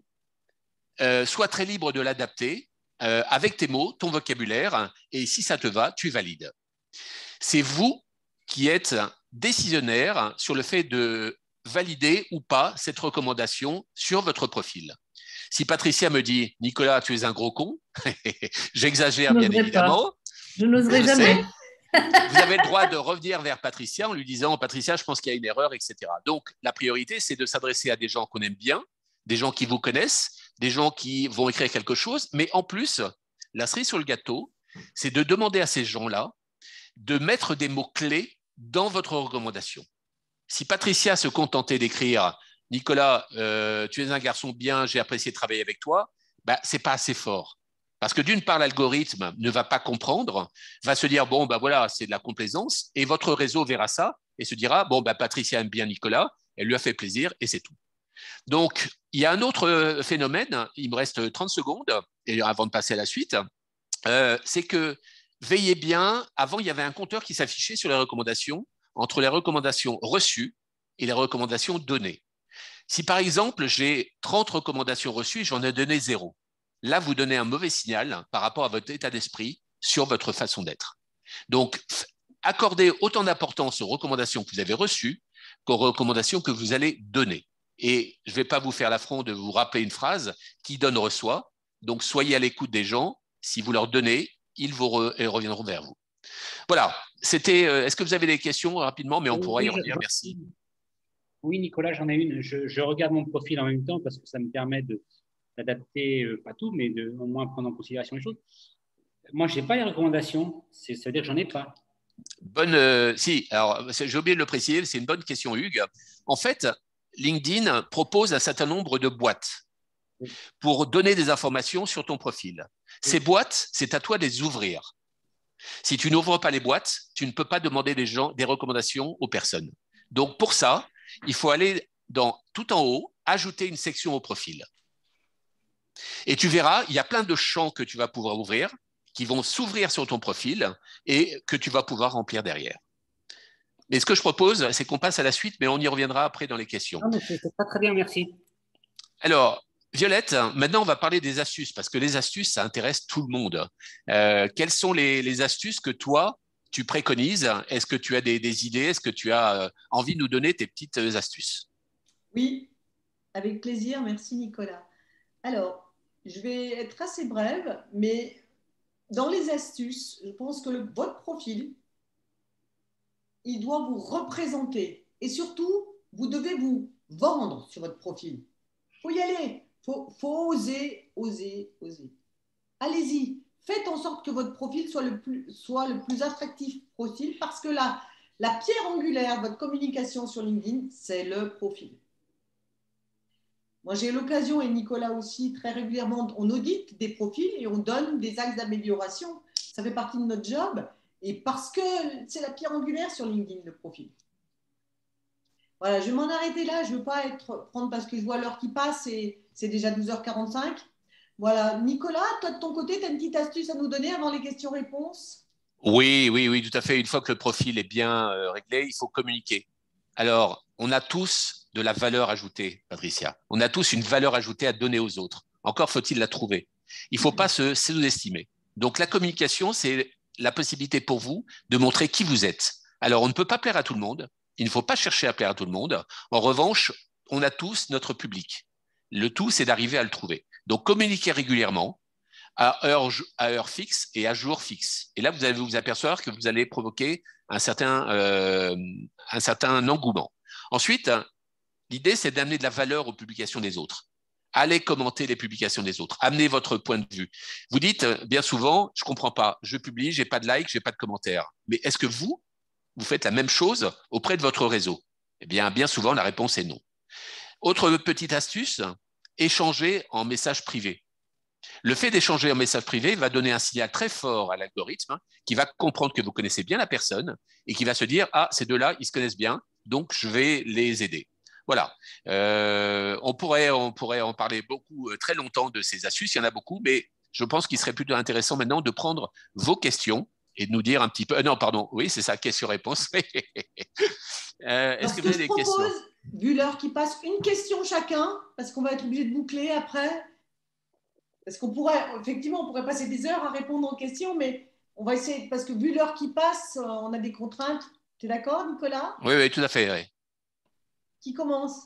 sois très libre de l'adapter avec tes mots, ton vocabulaire, et si ça te va, tu valides. C'est vous qui êtes décisionnaire sur le fait de valider ou pas cette recommandation sur votre profil. Si Patricia me dit « Nicolas, tu es un gros con », j'exagère bien évidemment. Je n'oserais jamais. Vous avez le droit de revenir vers Patricia en lui disant « Patricia, je pense qu'il y a une erreur, etc. » Donc, la priorité, c'est de s'adresser à des gens qu'on aime bien, des gens qui vous connaissent, des gens qui vont écrire quelque chose, mais en plus, la cerise sur le gâteau, c'est de demander à ces gens-là de mettre des mots-clés dans votre recommandation. Si Patricia se contentait d'écrire « Nicolas, tu es un garçon bien, j'ai apprécié travailler avec toi », ce n'est pas assez fort. Parce que d'une part, l'algorithme ne va pas comprendre, va se dire « bon, voilà, c'est de la complaisance », et votre réseau verra ça et se dira « bon, Patricia aime bien Nicolas, elle lui a fait plaisir et c'est tout ». Donc, il y a un autre phénomène, il me reste 30 secondes et avant de passer à la suite, c'est que veillez bien, avant il y avait un compteur qui s'affichait sur les recommandations, entre les recommandations reçues et les recommandations données. Si par exemple, j'ai 30 recommandations reçues et j'en ai donné 0, là, vous donnez un mauvais signal par rapport à votre état d'esprit sur votre façon d'être. Donc, accordez autant d'importance aux recommandations que vous avez reçues qu'aux recommandations que vous allez donner. Et je ne vais pas vous faire l'affront de vous rappeler une phrase qui donne reçoit. Donc, soyez à l'écoute des gens. Si vous leur donnez, ils reviendront vers vous. Voilà, c'était. Est-ce que vous avez des questions rapidement, mais on pourra y revenir. Merci. Oui, Nicolas, j'en ai une. Je regarde mon profil en même temps parce que ça me permet d'adapter, pas tout, mais au moins prendre en considération les choses. Moi, je n'ai pas les recommandations. Ça veut dire que j'en ai pas. Si, alors j'ai oublié de le préciser, c'est une bonne question, Hugues. En fait, LinkedIn propose un certain nombre de boîtes pour donner des informations sur ton profil. Ces boîtes, c'est à toi de les ouvrir. Si tu n'ouvres pas les boîtes, tu ne peux pas demander des recommandations aux personnes. Donc, pour ça, il faut aller tout en haut, ajouter une section au profil. Et tu verras, il y a plein de champs que tu vas pouvoir ouvrir, qui vont s'ouvrir sur ton profil et que tu vas pouvoir remplir derrière. Mais ce que je propose, c'est qu'on passe à la suite, mais on y reviendra après dans les questions. C'est pas très bien, merci. Alors, Violette, maintenant, on va parler des astuces, parce que les astuces, ça intéresse tout le monde. Quelles sont les astuces que toi, tu préconises? Est-ce que tu as des idées? Est-ce que tu as envie de nous donner tes petites astuces? Oui, avec plaisir. Merci, Nicolas. Alors, je vais être assez brève, mais dans les astuces, je pense que votre profil il doit vous représenter. Et surtout, vous devez vous vendre sur votre profil. Il faut y aller. Faut oser, oser, oser. Allez-y. Faites en sorte que votre profil soit le plus attractif possible parce que la pierre angulaire de votre communication sur LinkedIn, c'est le profil. Moi, j'ai l'occasion, et Nicolas aussi, très régulièrement, on audite des profils et on donne des axes d'amélioration. Ça fait partie de notre job. Et parce que c'est la pierre angulaire sur LinkedIn, le profil. Voilà, je vais m'en arrêter là. Je ne veux pas prendre parce que je vois l'heure qui passe et c'est déjà 12h45. Voilà. Nicolas, toi de ton côté, tu as une petite astuce à nous donner avant les questions-réponses? Oui, oui, oui, tout à fait. Une fois que le profil est bien réglé, il faut communiquer. Alors, on a tous de la valeur ajoutée, Patricia. On a tous une valeur ajoutée à donner aux autres. Encore faut-il la trouver. Il ne faut pas se sous-estimer. Donc, la communication, c'est la possibilité pour vous de montrer qui vous êtes. Alors, on ne peut pas plaire à tout le monde. Il ne faut pas chercher à plaire à tout le monde. En revanche, on a tous notre public. Le tout, c'est d'arriver à le trouver. Donc, communiquer régulièrement, à heure fixe et à jour fixe. Et là, vous allez vous apercevoir que vous allez provoquer un certain engouement. Ensuite, l'idée, c'est d'amener de la valeur aux publications des autres. Allez commenter les publications des autres. Amenez votre point de vue. Vous dites bien souvent, je ne comprends pas, je publie, je n'ai pas de like, je n'ai pas de commentaires. Mais est-ce que vous faites la même chose auprès de votre réseau? Eh bien souvent, la réponse est non. Autre petite astuce, échanger en message privé. Le fait d'échanger en message privé va donner un signal très fort à l'algorithme qui va comprendre que vous connaissez bien la personne et qui va se dire « Ah, ces deux-là, ils se connaissent bien, donc je vais les aider ». Voilà. On pourrait en parler beaucoup, très longtemps de ces astuces, il y en a beaucoup, mais je pense qu'il serait plutôt intéressant maintenant de prendre vos questions et de nous dire un petit peu… non, pardon, oui, c'est ça, question-réponse. Est-ce que vous avez des questions? Vu l'heure qui passe, une question chacun, parce qu'on va être obligé de boucler après. Parce qu'on pourrait, effectivement, on pourrait passer des heures à répondre aux questions, mais on va essayer, parce que vu l'heure qui passe, on a des contraintes. Tu es d'accord, Nicolas? Oui, oui, tout à fait. Oui. Qui commence?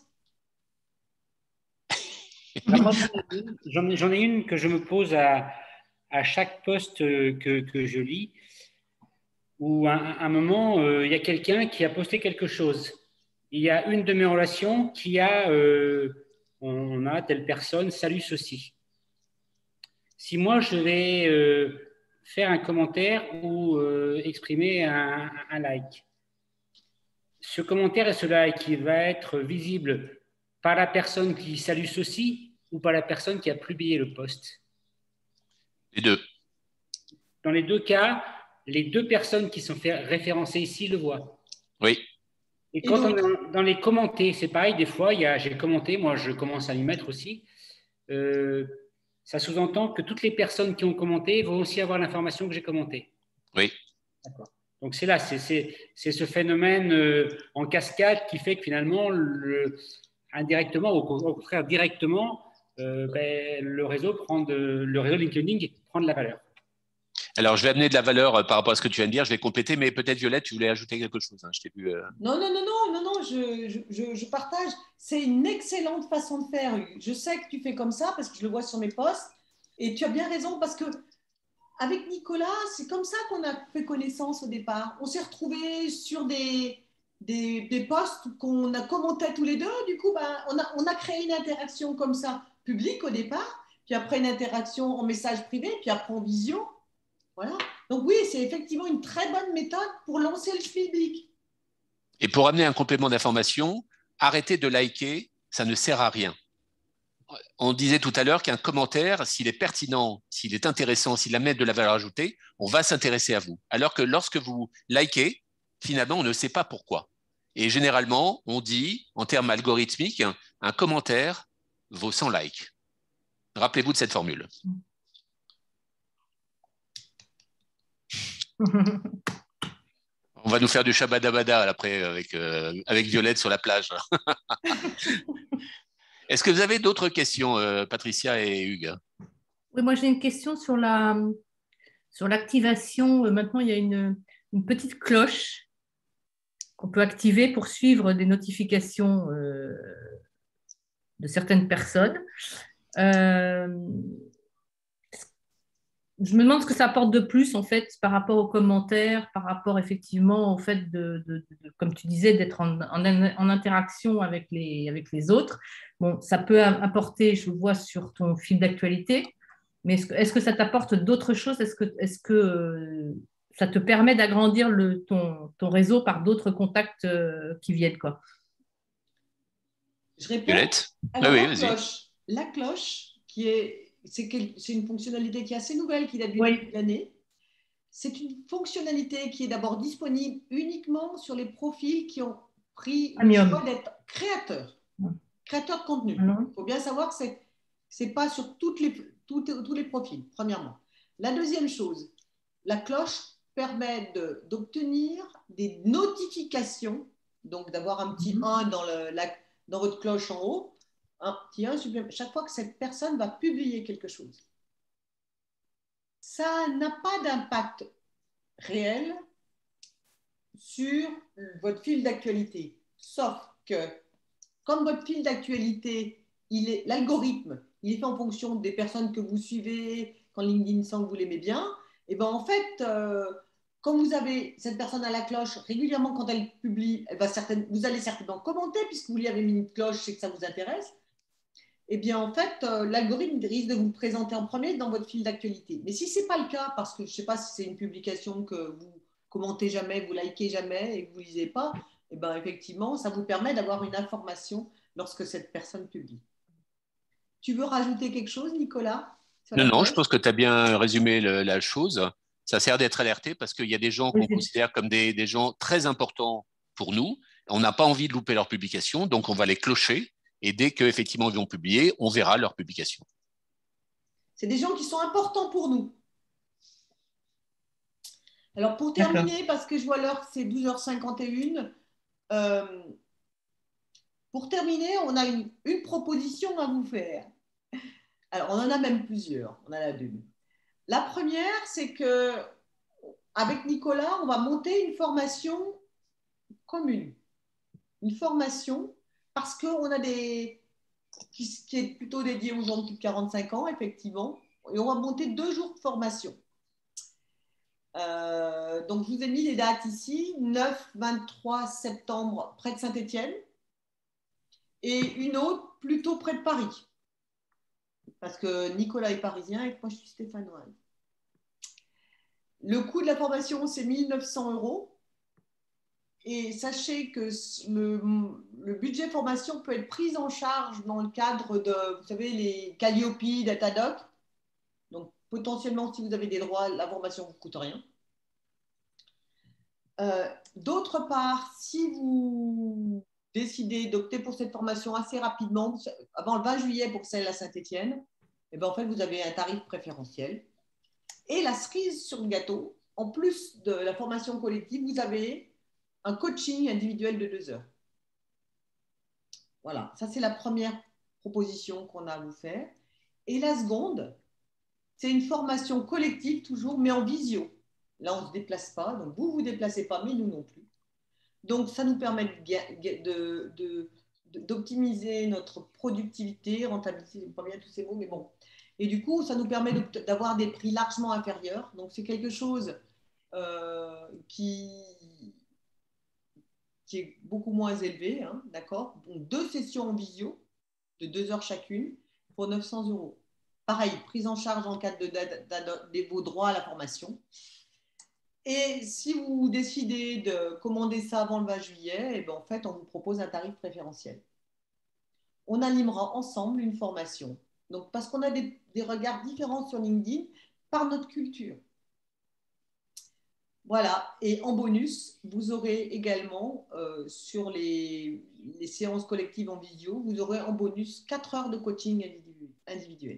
J'en ai une que je me pose à chaque poste que je lis, où à un moment, il y a quelqu'un qui a posté quelque chose. Il y a une de mes relations qui a, on a telle personne, salue ceci. Si moi, je vais faire un commentaire ou exprimer un like, ce commentaire et ce like, il va être visible par la personne qui salue ceci ou par la personne qui a publié le post? Les deux. Dans les deux cas, les deux personnes qui sont référencées ici le voient. Oui. Et quand on est dans les commentés, c'est pareil, des fois, j'ai commenté, moi je commence à y mettre aussi. Ça sous-entend que toutes les personnes qui ont commenté vont aussi avoir l'information que j'ai commentée. Oui. D'accord. Donc c'est là, c'est ce phénomène en cascade qui fait que finalement, indirectement, ou au contraire directement, le réseau LinkedIn prend de la valeur. Alors, je vais amener de la valeur par rapport à ce que tu viens de dire. Je vais compléter, mais peut-être, Violette, tu voulais ajouter quelque chose. Hein. Je t'ai vu. Non, je partage. C'est une excellente façon de faire, Hugues. Je sais que tu fais comme ça parce que je le vois sur mes posts. Et tu as bien raison parce que avec Nicolas, c'est comme ça qu'on a fait connaissance au départ. On s'est retrouvés sur des posts qu'on a commenté tous les deux. Du coup, on a créé une interaction comme ça, publique au départ, puis après une interaction en message privé, puis après en visio. Voilà. Donc oui, c'est effectivement une très bonne méthode pour lancer le public. Et pour amener un complément d'information, arrêtez de liker, ça ne sert à rien. On disait tout à l'heure qu'un commentaire, s'il est pertinent, s'il est intéressant, s'il amène de la valeur ajoutée, on va s'intéresser à vous. Alors que lorsque vous likez, finalement, on ne sait pas pourquoi. Et généralement, on dit, en termes algorithmiques, un commentaire vaut 100 likes. Rappelez-vous de cette formule. On va nous faire du shabadabada après avec Violette sur la plage. Est-ce que vous avez d'autres questions, Patricia et Hugues? Oui, moi j'ai une question sur l'activation. Maintenant, il y a une petite cloche qu'on peut activer pour suivre des notifications de certaines personnes. je me demande ce que ça apporte de plus, en fait, par rapport aux commentaires, par rapport effectivement au fait comme tu disais, d'être en interaction avec les autres. Bon, ça peut apporter, je vois sur ton fil d'actualité, mais est-ce que ça t'apporte d'autres choses? Est-ce que ça te permet d'agrandir ton réseau par d'autres contacts qui viennent, quoi? Je réponds. Violette? Ah Alors, oui, vas-y. La cloche, c'est une fonctionnalité qui est assez nouvelle, qui date d'une Oui. année. C'est une fonctionnalité qui est d'abord disponible uniquement sur les profils qui ont pris le choix d'être créateurs de contenu. Il faut bien savoir que ce n'est pas sur tous les profils, premièrement. La deuxième chose, la cloche permet d'obtenir des notifications, donc d'avoir un petit 1 dans votre cloche en haut, un petit 1 chaque fois que cette personne va publier quelque chose. Ça n'a pas d'impact réel sur votre fil d'actualité, sauf que comme votre fil d'actualité, l'algorithme, il est fait en fonction des personnes que vous suivez, quand LinkedIn sent que vous l'aimez bien, et ben en fait, quand vous avez cette personne à la cloche, régulièrement quand elle publie, vous allez certainement commenter, puisque vous lui avez mis une cloche, c'est que ça vous intéresse. Eh bien, en fait, l'algorithme risque de vous présenter en premier dans votre fil d'actualité. Mais si ce n'est pas le cas, parce que je ne sais pas si c'est une publication que vous commentez jamais, vous likez jamais et que vous ne lisez pas, eh bien, effectivement, ça vous permet d'avoir une information lorsque cette personne publie. Tu veux rajouter quelque chose, Nicolas? Non, je pense que tu as bien résumé la chose. Ça sert d'être alerté parce qu'il y a des gens qu'on considère comme des gens très importants pour nous. On n'a pas envie de louper leur publication, donc on va les clocher. Et dès qu'effectivement ils vont publier, on verra leur publication. C'est des gens qui sont importants pour nous. Alors, pour terminer, parce que je vois l'heure, c'est 12h51, pour terminer, on a une proposition à vous faire. Alors, on en a même plusieurs. On en a deux. La première, c'est qu'avec Nicolas, on va monter une formation commune. Une formation parce qu'on a qui est plutôt dédiée aux gens de plus de 45 ans, effectivement. Et on va monter 2 jours de formation. Donc, je vous ai mis les dates ici, 9-23 septembre près de Saint-Étienne et une autre plutôt près de Paris. Parce que Nicolas est parisien et moi, je suis stéphanoise. Le coût de la formation, c'est 1 900 €. Et sachez que le budget formation peut être pris en charge dans le cadre de, vous savez, les Calliope, Datadoc. Donc, potentiellement, si vous avez des droits, la formation ne vous coûte rien. D'autre part, si vous décidez d'opter pour cette formation assez rapidement, avant le 20 juillet pour celle à Saint-Étienne, eh bien, en fait, vous avez un tarif préférentiel. Et la cerise sur le gâteau, en plus de la formation collective, vous avez un coaching individuel de 2 heures. Voilà, ça c'est la première proposition qu'on a à vous faire. Et la seconde, c'est une formation collective toujours, mais en visio. Là, on ne se déplace pas, donc vous ne vous déplacez pas, mais nous non plus. Donc, ça nous permet d'optimiser notre productivité, rentabilité, je ne sais pas bien tous ces mots, mais bon. Et du coup, ça nous permet d'avoir des prix largement inférieurs. Donc, c'est quelque chose qui est beaucoup moins élevé, hein, d'accord? Donc, 2 sessions en visio de 2 heures chacune pour 900 €. Pareil, prise en charge en cas de vos droits à la formation. Et si vous décidez de commander ça avant le 20 juillet, eh bien, en fait, on vous propose un tarif préférentiel. On animera ensemble une formation. Donc, parce qu'on a des regards différents sur LinkedIn par notre culture. Voilà, et en bonus, vous aurez également sur les séances collectives en visio, vous aurez en bonus 4 heures de coaching individuel.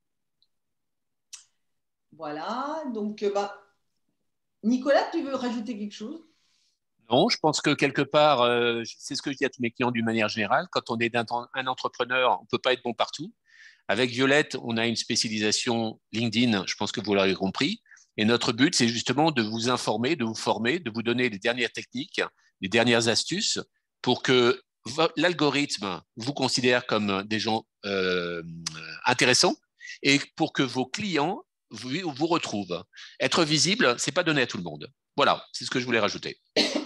Voilà, donc Nicolas, tu veux rajouter quelque chose? Non, je pense que quelque part, c'est ce que je dis à tous mes clients d'une manière générale. Quand on est un entrepreneur, on ne peut pas être bon partout. Avec Violette, on a une spécialisation LinkedIn, je pense que vous l'aurez compris. Et notre but, c'est justement de vous informer, de vous former, de vous donner les dernières techniques, les dernières astuces pour que l'algorithme vous considère comme des gens intéressants et pour que vos clients vous retrouve. Être visible, ce n'est pas donné à tout le monde. Voilà, c'est ce que je voulais rajouter.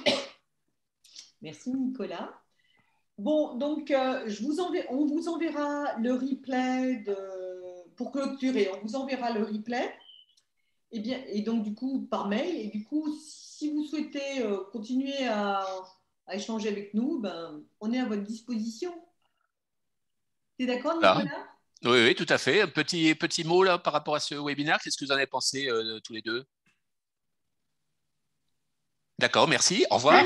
Merci Nicolas. Bon, donc on vous enverra le replay pour clôturer. On vous enverra le replay. Et donc du coup par mail. Et du coup, si vous souhaitez continuer à échanger avec nous, ben, on est à votre disposition. Tu es d'accord, Voilà. Nicolas? Oui, oui, tout à fait. Un petit mot là, par rapport à ce webinaire. Qu'est-ce que vous en avez pensé tous les deux? D'accord, merci. Au revoir.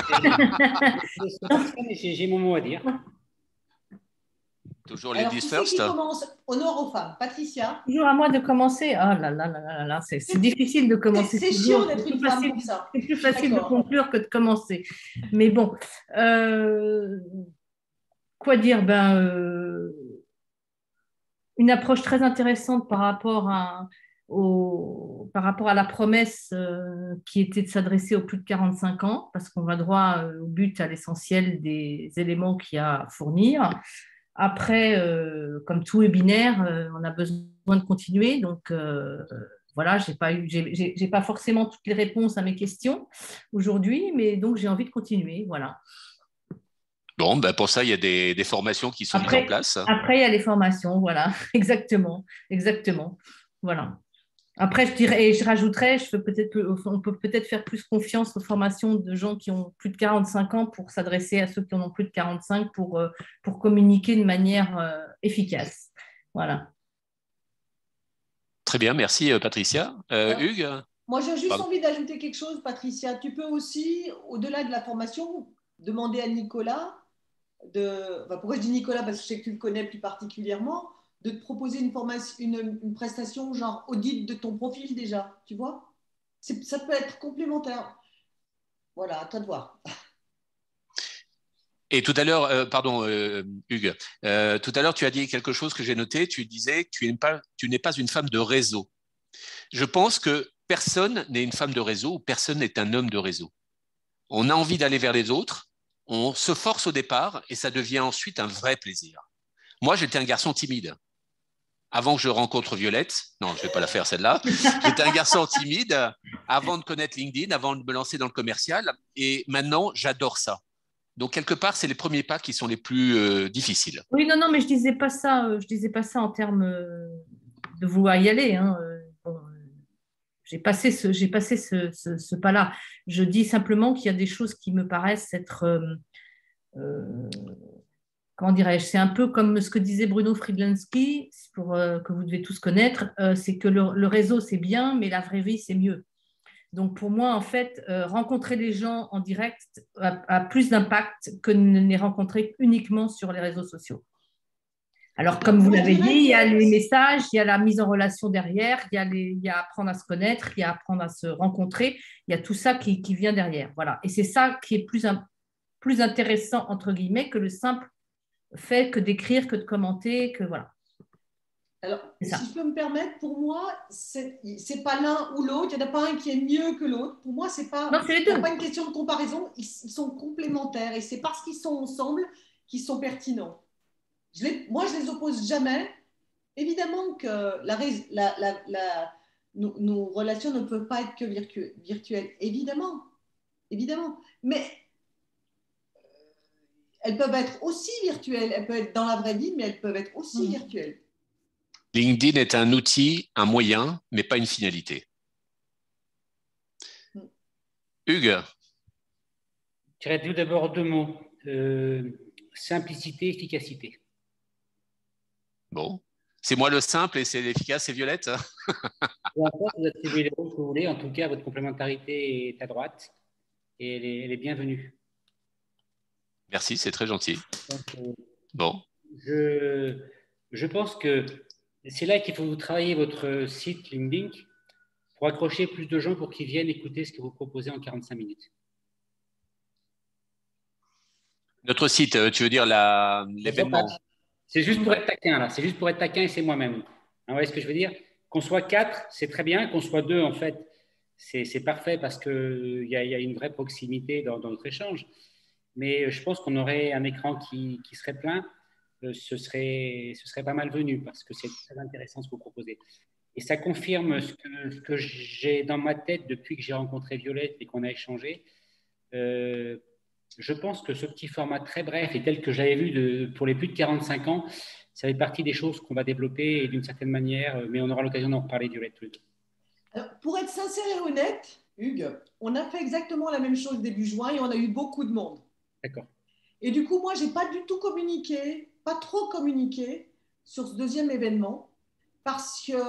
J'ai mon mot à dire. Toujours Alors, ladies qui c'est qui first. commence? Honneur aux femmes. Patricia? Toujours à moi de commencer. Oh là là là là là, c'est difficile de commencer. C'est chiant d'être une femme pour ça. C'est plus facile de conclure que de commencer. Mais bon, quoi dire? Une approche très intéressante par rapport à la promesse qui était de s'adresser aux plus de 45 ans, parce qu'on va droit au but, à l'essentiel des éléments qu'il y a à fournir. Après, comme tout webinaire, on a besoin de continuer. Donc, voilà, j'ai pas forcément toutes les réponses à mes questions aujourd'hui, mais donc j'ai envie de continuer. Voilà. Bon, ben pour ça, il y a des formations qui sont mises en place. Après, il y a les formations, voilà, exactement, exactement. Voilà. Après, je dirais, et je rajouterais, on peut peut-être faire plus confiance aux formations de gens qui ont plus de 45 ans pour s'adresser à ceux qui en ont plus de 45 pour communiquer de manière efficace. Voilà. Très bien, merci Patricia. Hugues? Moi, j'ai juste Pardon. envie d'ajouter quelque chose, Patricia. Tu peux aussi, au-delà de la formation, demander à Nicolas pourquoi je dis Nicolas? Parce que je sais que tu le connais plus particulièrement, de te proposer une prestation genre audit de ton profil déjà, tu vois? Ça peut être complémentaire. Voilà, à toi de voir. Et tout à l'heure, pardon Hugues, tout à l'heure tu as dit quelque chose que j'ai noté, tu disais que tu n'es pas une femme de réseau. Je pense que personne n'est une femme de réseau ou personne n'est un homme de réseau. On a envie d'aller vers les autres, on se force au départ et ça devient ensuite un vrai plaisir. Moi, j'étais un garçon timide. Avant que je rencontre Violette, non, je ne vais pas la faire celle-là, j'étais un garçon timide avant de connaître LinkedIn, avant de me lancer dans le commercial et maintenant, j'adore ça. Donc, quelque part, c'est les premiers pas qui sont les plus difficiles. Oui, non, mais je disais pas ça. Je disais pas ça en termes de vouloir y aller. Hein. Bon, j'ai passé ce pas-là. Je dis simplement qu'il y a des choses qui me paraissent être, comment dirais-je, c'est un peu comme ce que disait Bruno Friedlansky, que vous devez tous connaître, c'est que le réseau, c'est bien, mais la vraie vie, c'est mieux. Donc pour moi, en fait, rencontrer les gens en direct a plus d'impact que ne les rencontrer uniquement sur les réseaux sociaux. Alors, comme vous l'avez dit, il y a les messages, il y a la mise en relation derrière, il y a apprendre à se connaître, il y a apprendre à se rencontrer, il y a tout ça qui vient derrière. Voilà. Et c'est ça qui est plus intéressant, entre guillemets, que le simple fait que d'écrire, que de commenter, que voilà. Alors, si je peux me permettre, pour moi, c'est pas l'un ou l'autre, il n'y en a pas un qui est mieux que l'autre. Pour moi, c'est pas une question de comparaison, ils sont complémentaires et c'est parce qu'ils sont ensemble qu'ils sont pertinents. Moi, je ne les oppose jamais. Évidemment que nos relations ne peuvent pas être que virtuelles, évidemment. Mais elles peuvent être aussi virtuelles. Elles peuvent être dans la vraie vie, mais elles peuvent être aussi virtuelles. LinkedIn est un outil, un moyen, mais pas une finalité. Hugues? Je dirais tout d'abord deux mots. Simplicité, efficacité. Bon. C'est moi le simple et c'est l'efficace, c'est Violette. Peu importe, vous attribuez les rôles que vous voulez. En tout cas, votre complémentarité est à droite et elle est bienvenue. Merci, c'est très gentil. Donc, bon. Je pense que c'est là qu'il faut travailler votre site LinkedIn pour accrocher plus de gens pour qu'ils viennent écouter ce que vous proposez en 45 minutes. Notre site, tu veux dire l'événement? C'est juste pour être taquin, là. C'est juste pour être taquin et c'est moi-même. Vous voyez ce que je veux dire? Qu'on soit 4, c'est très bien. Qu'on soit 2, en fait, c'est parfait parce qu'il y a une vraie proximité dans notre échange. Mais je pense qu'on aurait un écran qui serait plein. Ce serait pas mal venu parce que c'est très intéressant ce que vous proposez. Et ça confirme ce que j'ai dans ma tête depuis que j'ai rencontré Violette et qu'on a échangé. Je pense que ce petit format très bref et tel que j'avais vu pour les plus de 45 ans, ça fait partie des choses qu'on va développer d'une certaine manière, mais on aura l'occasion d'en reparler, Violette. Alors, pour être sincère et honnête, Hugues, on a fait exactement la même chose début juin et on a eu beaucoup de monde. D'accord. Et du coup, moi, je n'ai pas du tout communiqué, pas trop communiqué sur ce deuxième événement parce que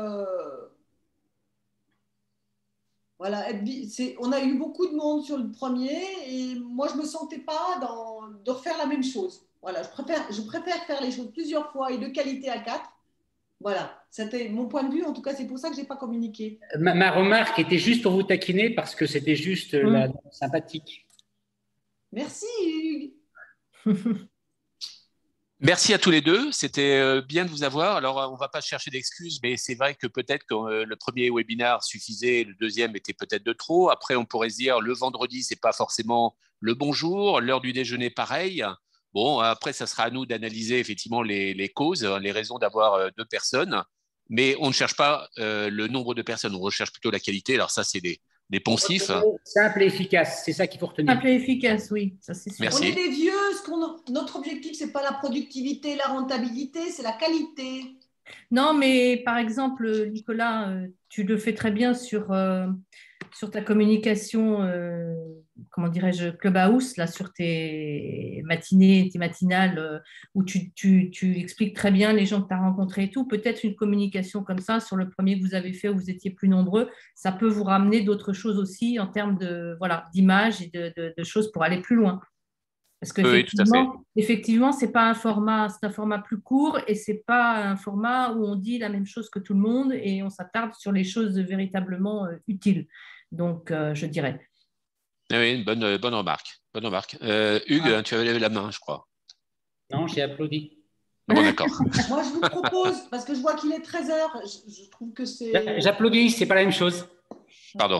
voilà, on a eu beaucoup de monde sur le premier et moi, je ne me sentais pas de refaire la même chose. Voilà, je préfère faire les choses plusieurs fois et de qualité à 4. Voilà, c'était mon point de vue. En tout cas, c'est pour ça que je n'ai pas communiqué. Ma remarque était juste pour vous taquiner parce que c'était juste sympathique. Merci, Hugues. Merci à tous les deux, c'était bien de vous avoir. Alors, on ne va pas chercher d'excuses, mais c'est vrai que peut-être que le premier webinaire suffisait, le deuxième était peut-être de trop. Après, on pourrait se dire, le vendredi, ce n'est pas forcément le bon jour, l'heure du déjeuner, pareil. Bon, après, ça sera à nous d'analyser effectivement les causes, les raisons d'avoir 2 personnes, mais on ne cherche pas le nombre de personnes, on recherche plutôt la qualité. Alors ça, c'est des poncifs. Simple et efficace, c'est ça qu'il faut retenir. Simple et efficace, oui, ça c'est sûr. Merci. On est des vieux, notre objectif, ce n'est pas la productivité, la rentabilité, c'est la qualité. Non, mais par exemple, Nicolas, tu le fais très bien sur ta communication, comment dirais-je, Clubhouse, là, sur tes matinées, tes matinales, où tu expliques très bien les gens que tu as rencontrés et tout. Peut-être une communication comme ça sur le premier que vous avez fait où vous étiez plus nombreux, ça peut vous ramener d'autres choses aussi en termes d'image et de choses pour aller plus loin. Parce qu'effectivement, c'est pas un format, c'est un format plus court et c'est pas un format où on dit la même chose que tout le monde et on s'attarde sur les choses véritablement utiles. Donc, je dirais. Oui, bonne remarque. Bonne remarque. Hugues, tu avais levé la main, je crois. Non, j'ai applaudi. Bon, d'accord. Moi, je vous propose, parce que je vois qu'il est 13h, je trouve que c'est… J'applaudis, c'est pas la même chose. Pardon.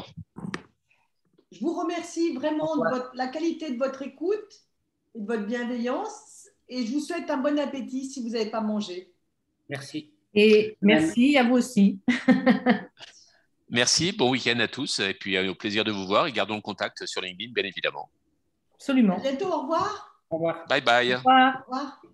Je vous remercie vraiment de la qualité de votre écoute et de votre bienveillance. Et je vous souhaite un bon appétit si vous n'avez pas mangé. Merci. Et merci à vous aussi. Merci, bon week-end à tous. Et puis, au plaisir de vous voir. Et gardons le contact sur LinkedIn, bien évidemment. Absolument. À bientôt, au revoir. Au revoir. Bye bye. Au revoir. Au revoir.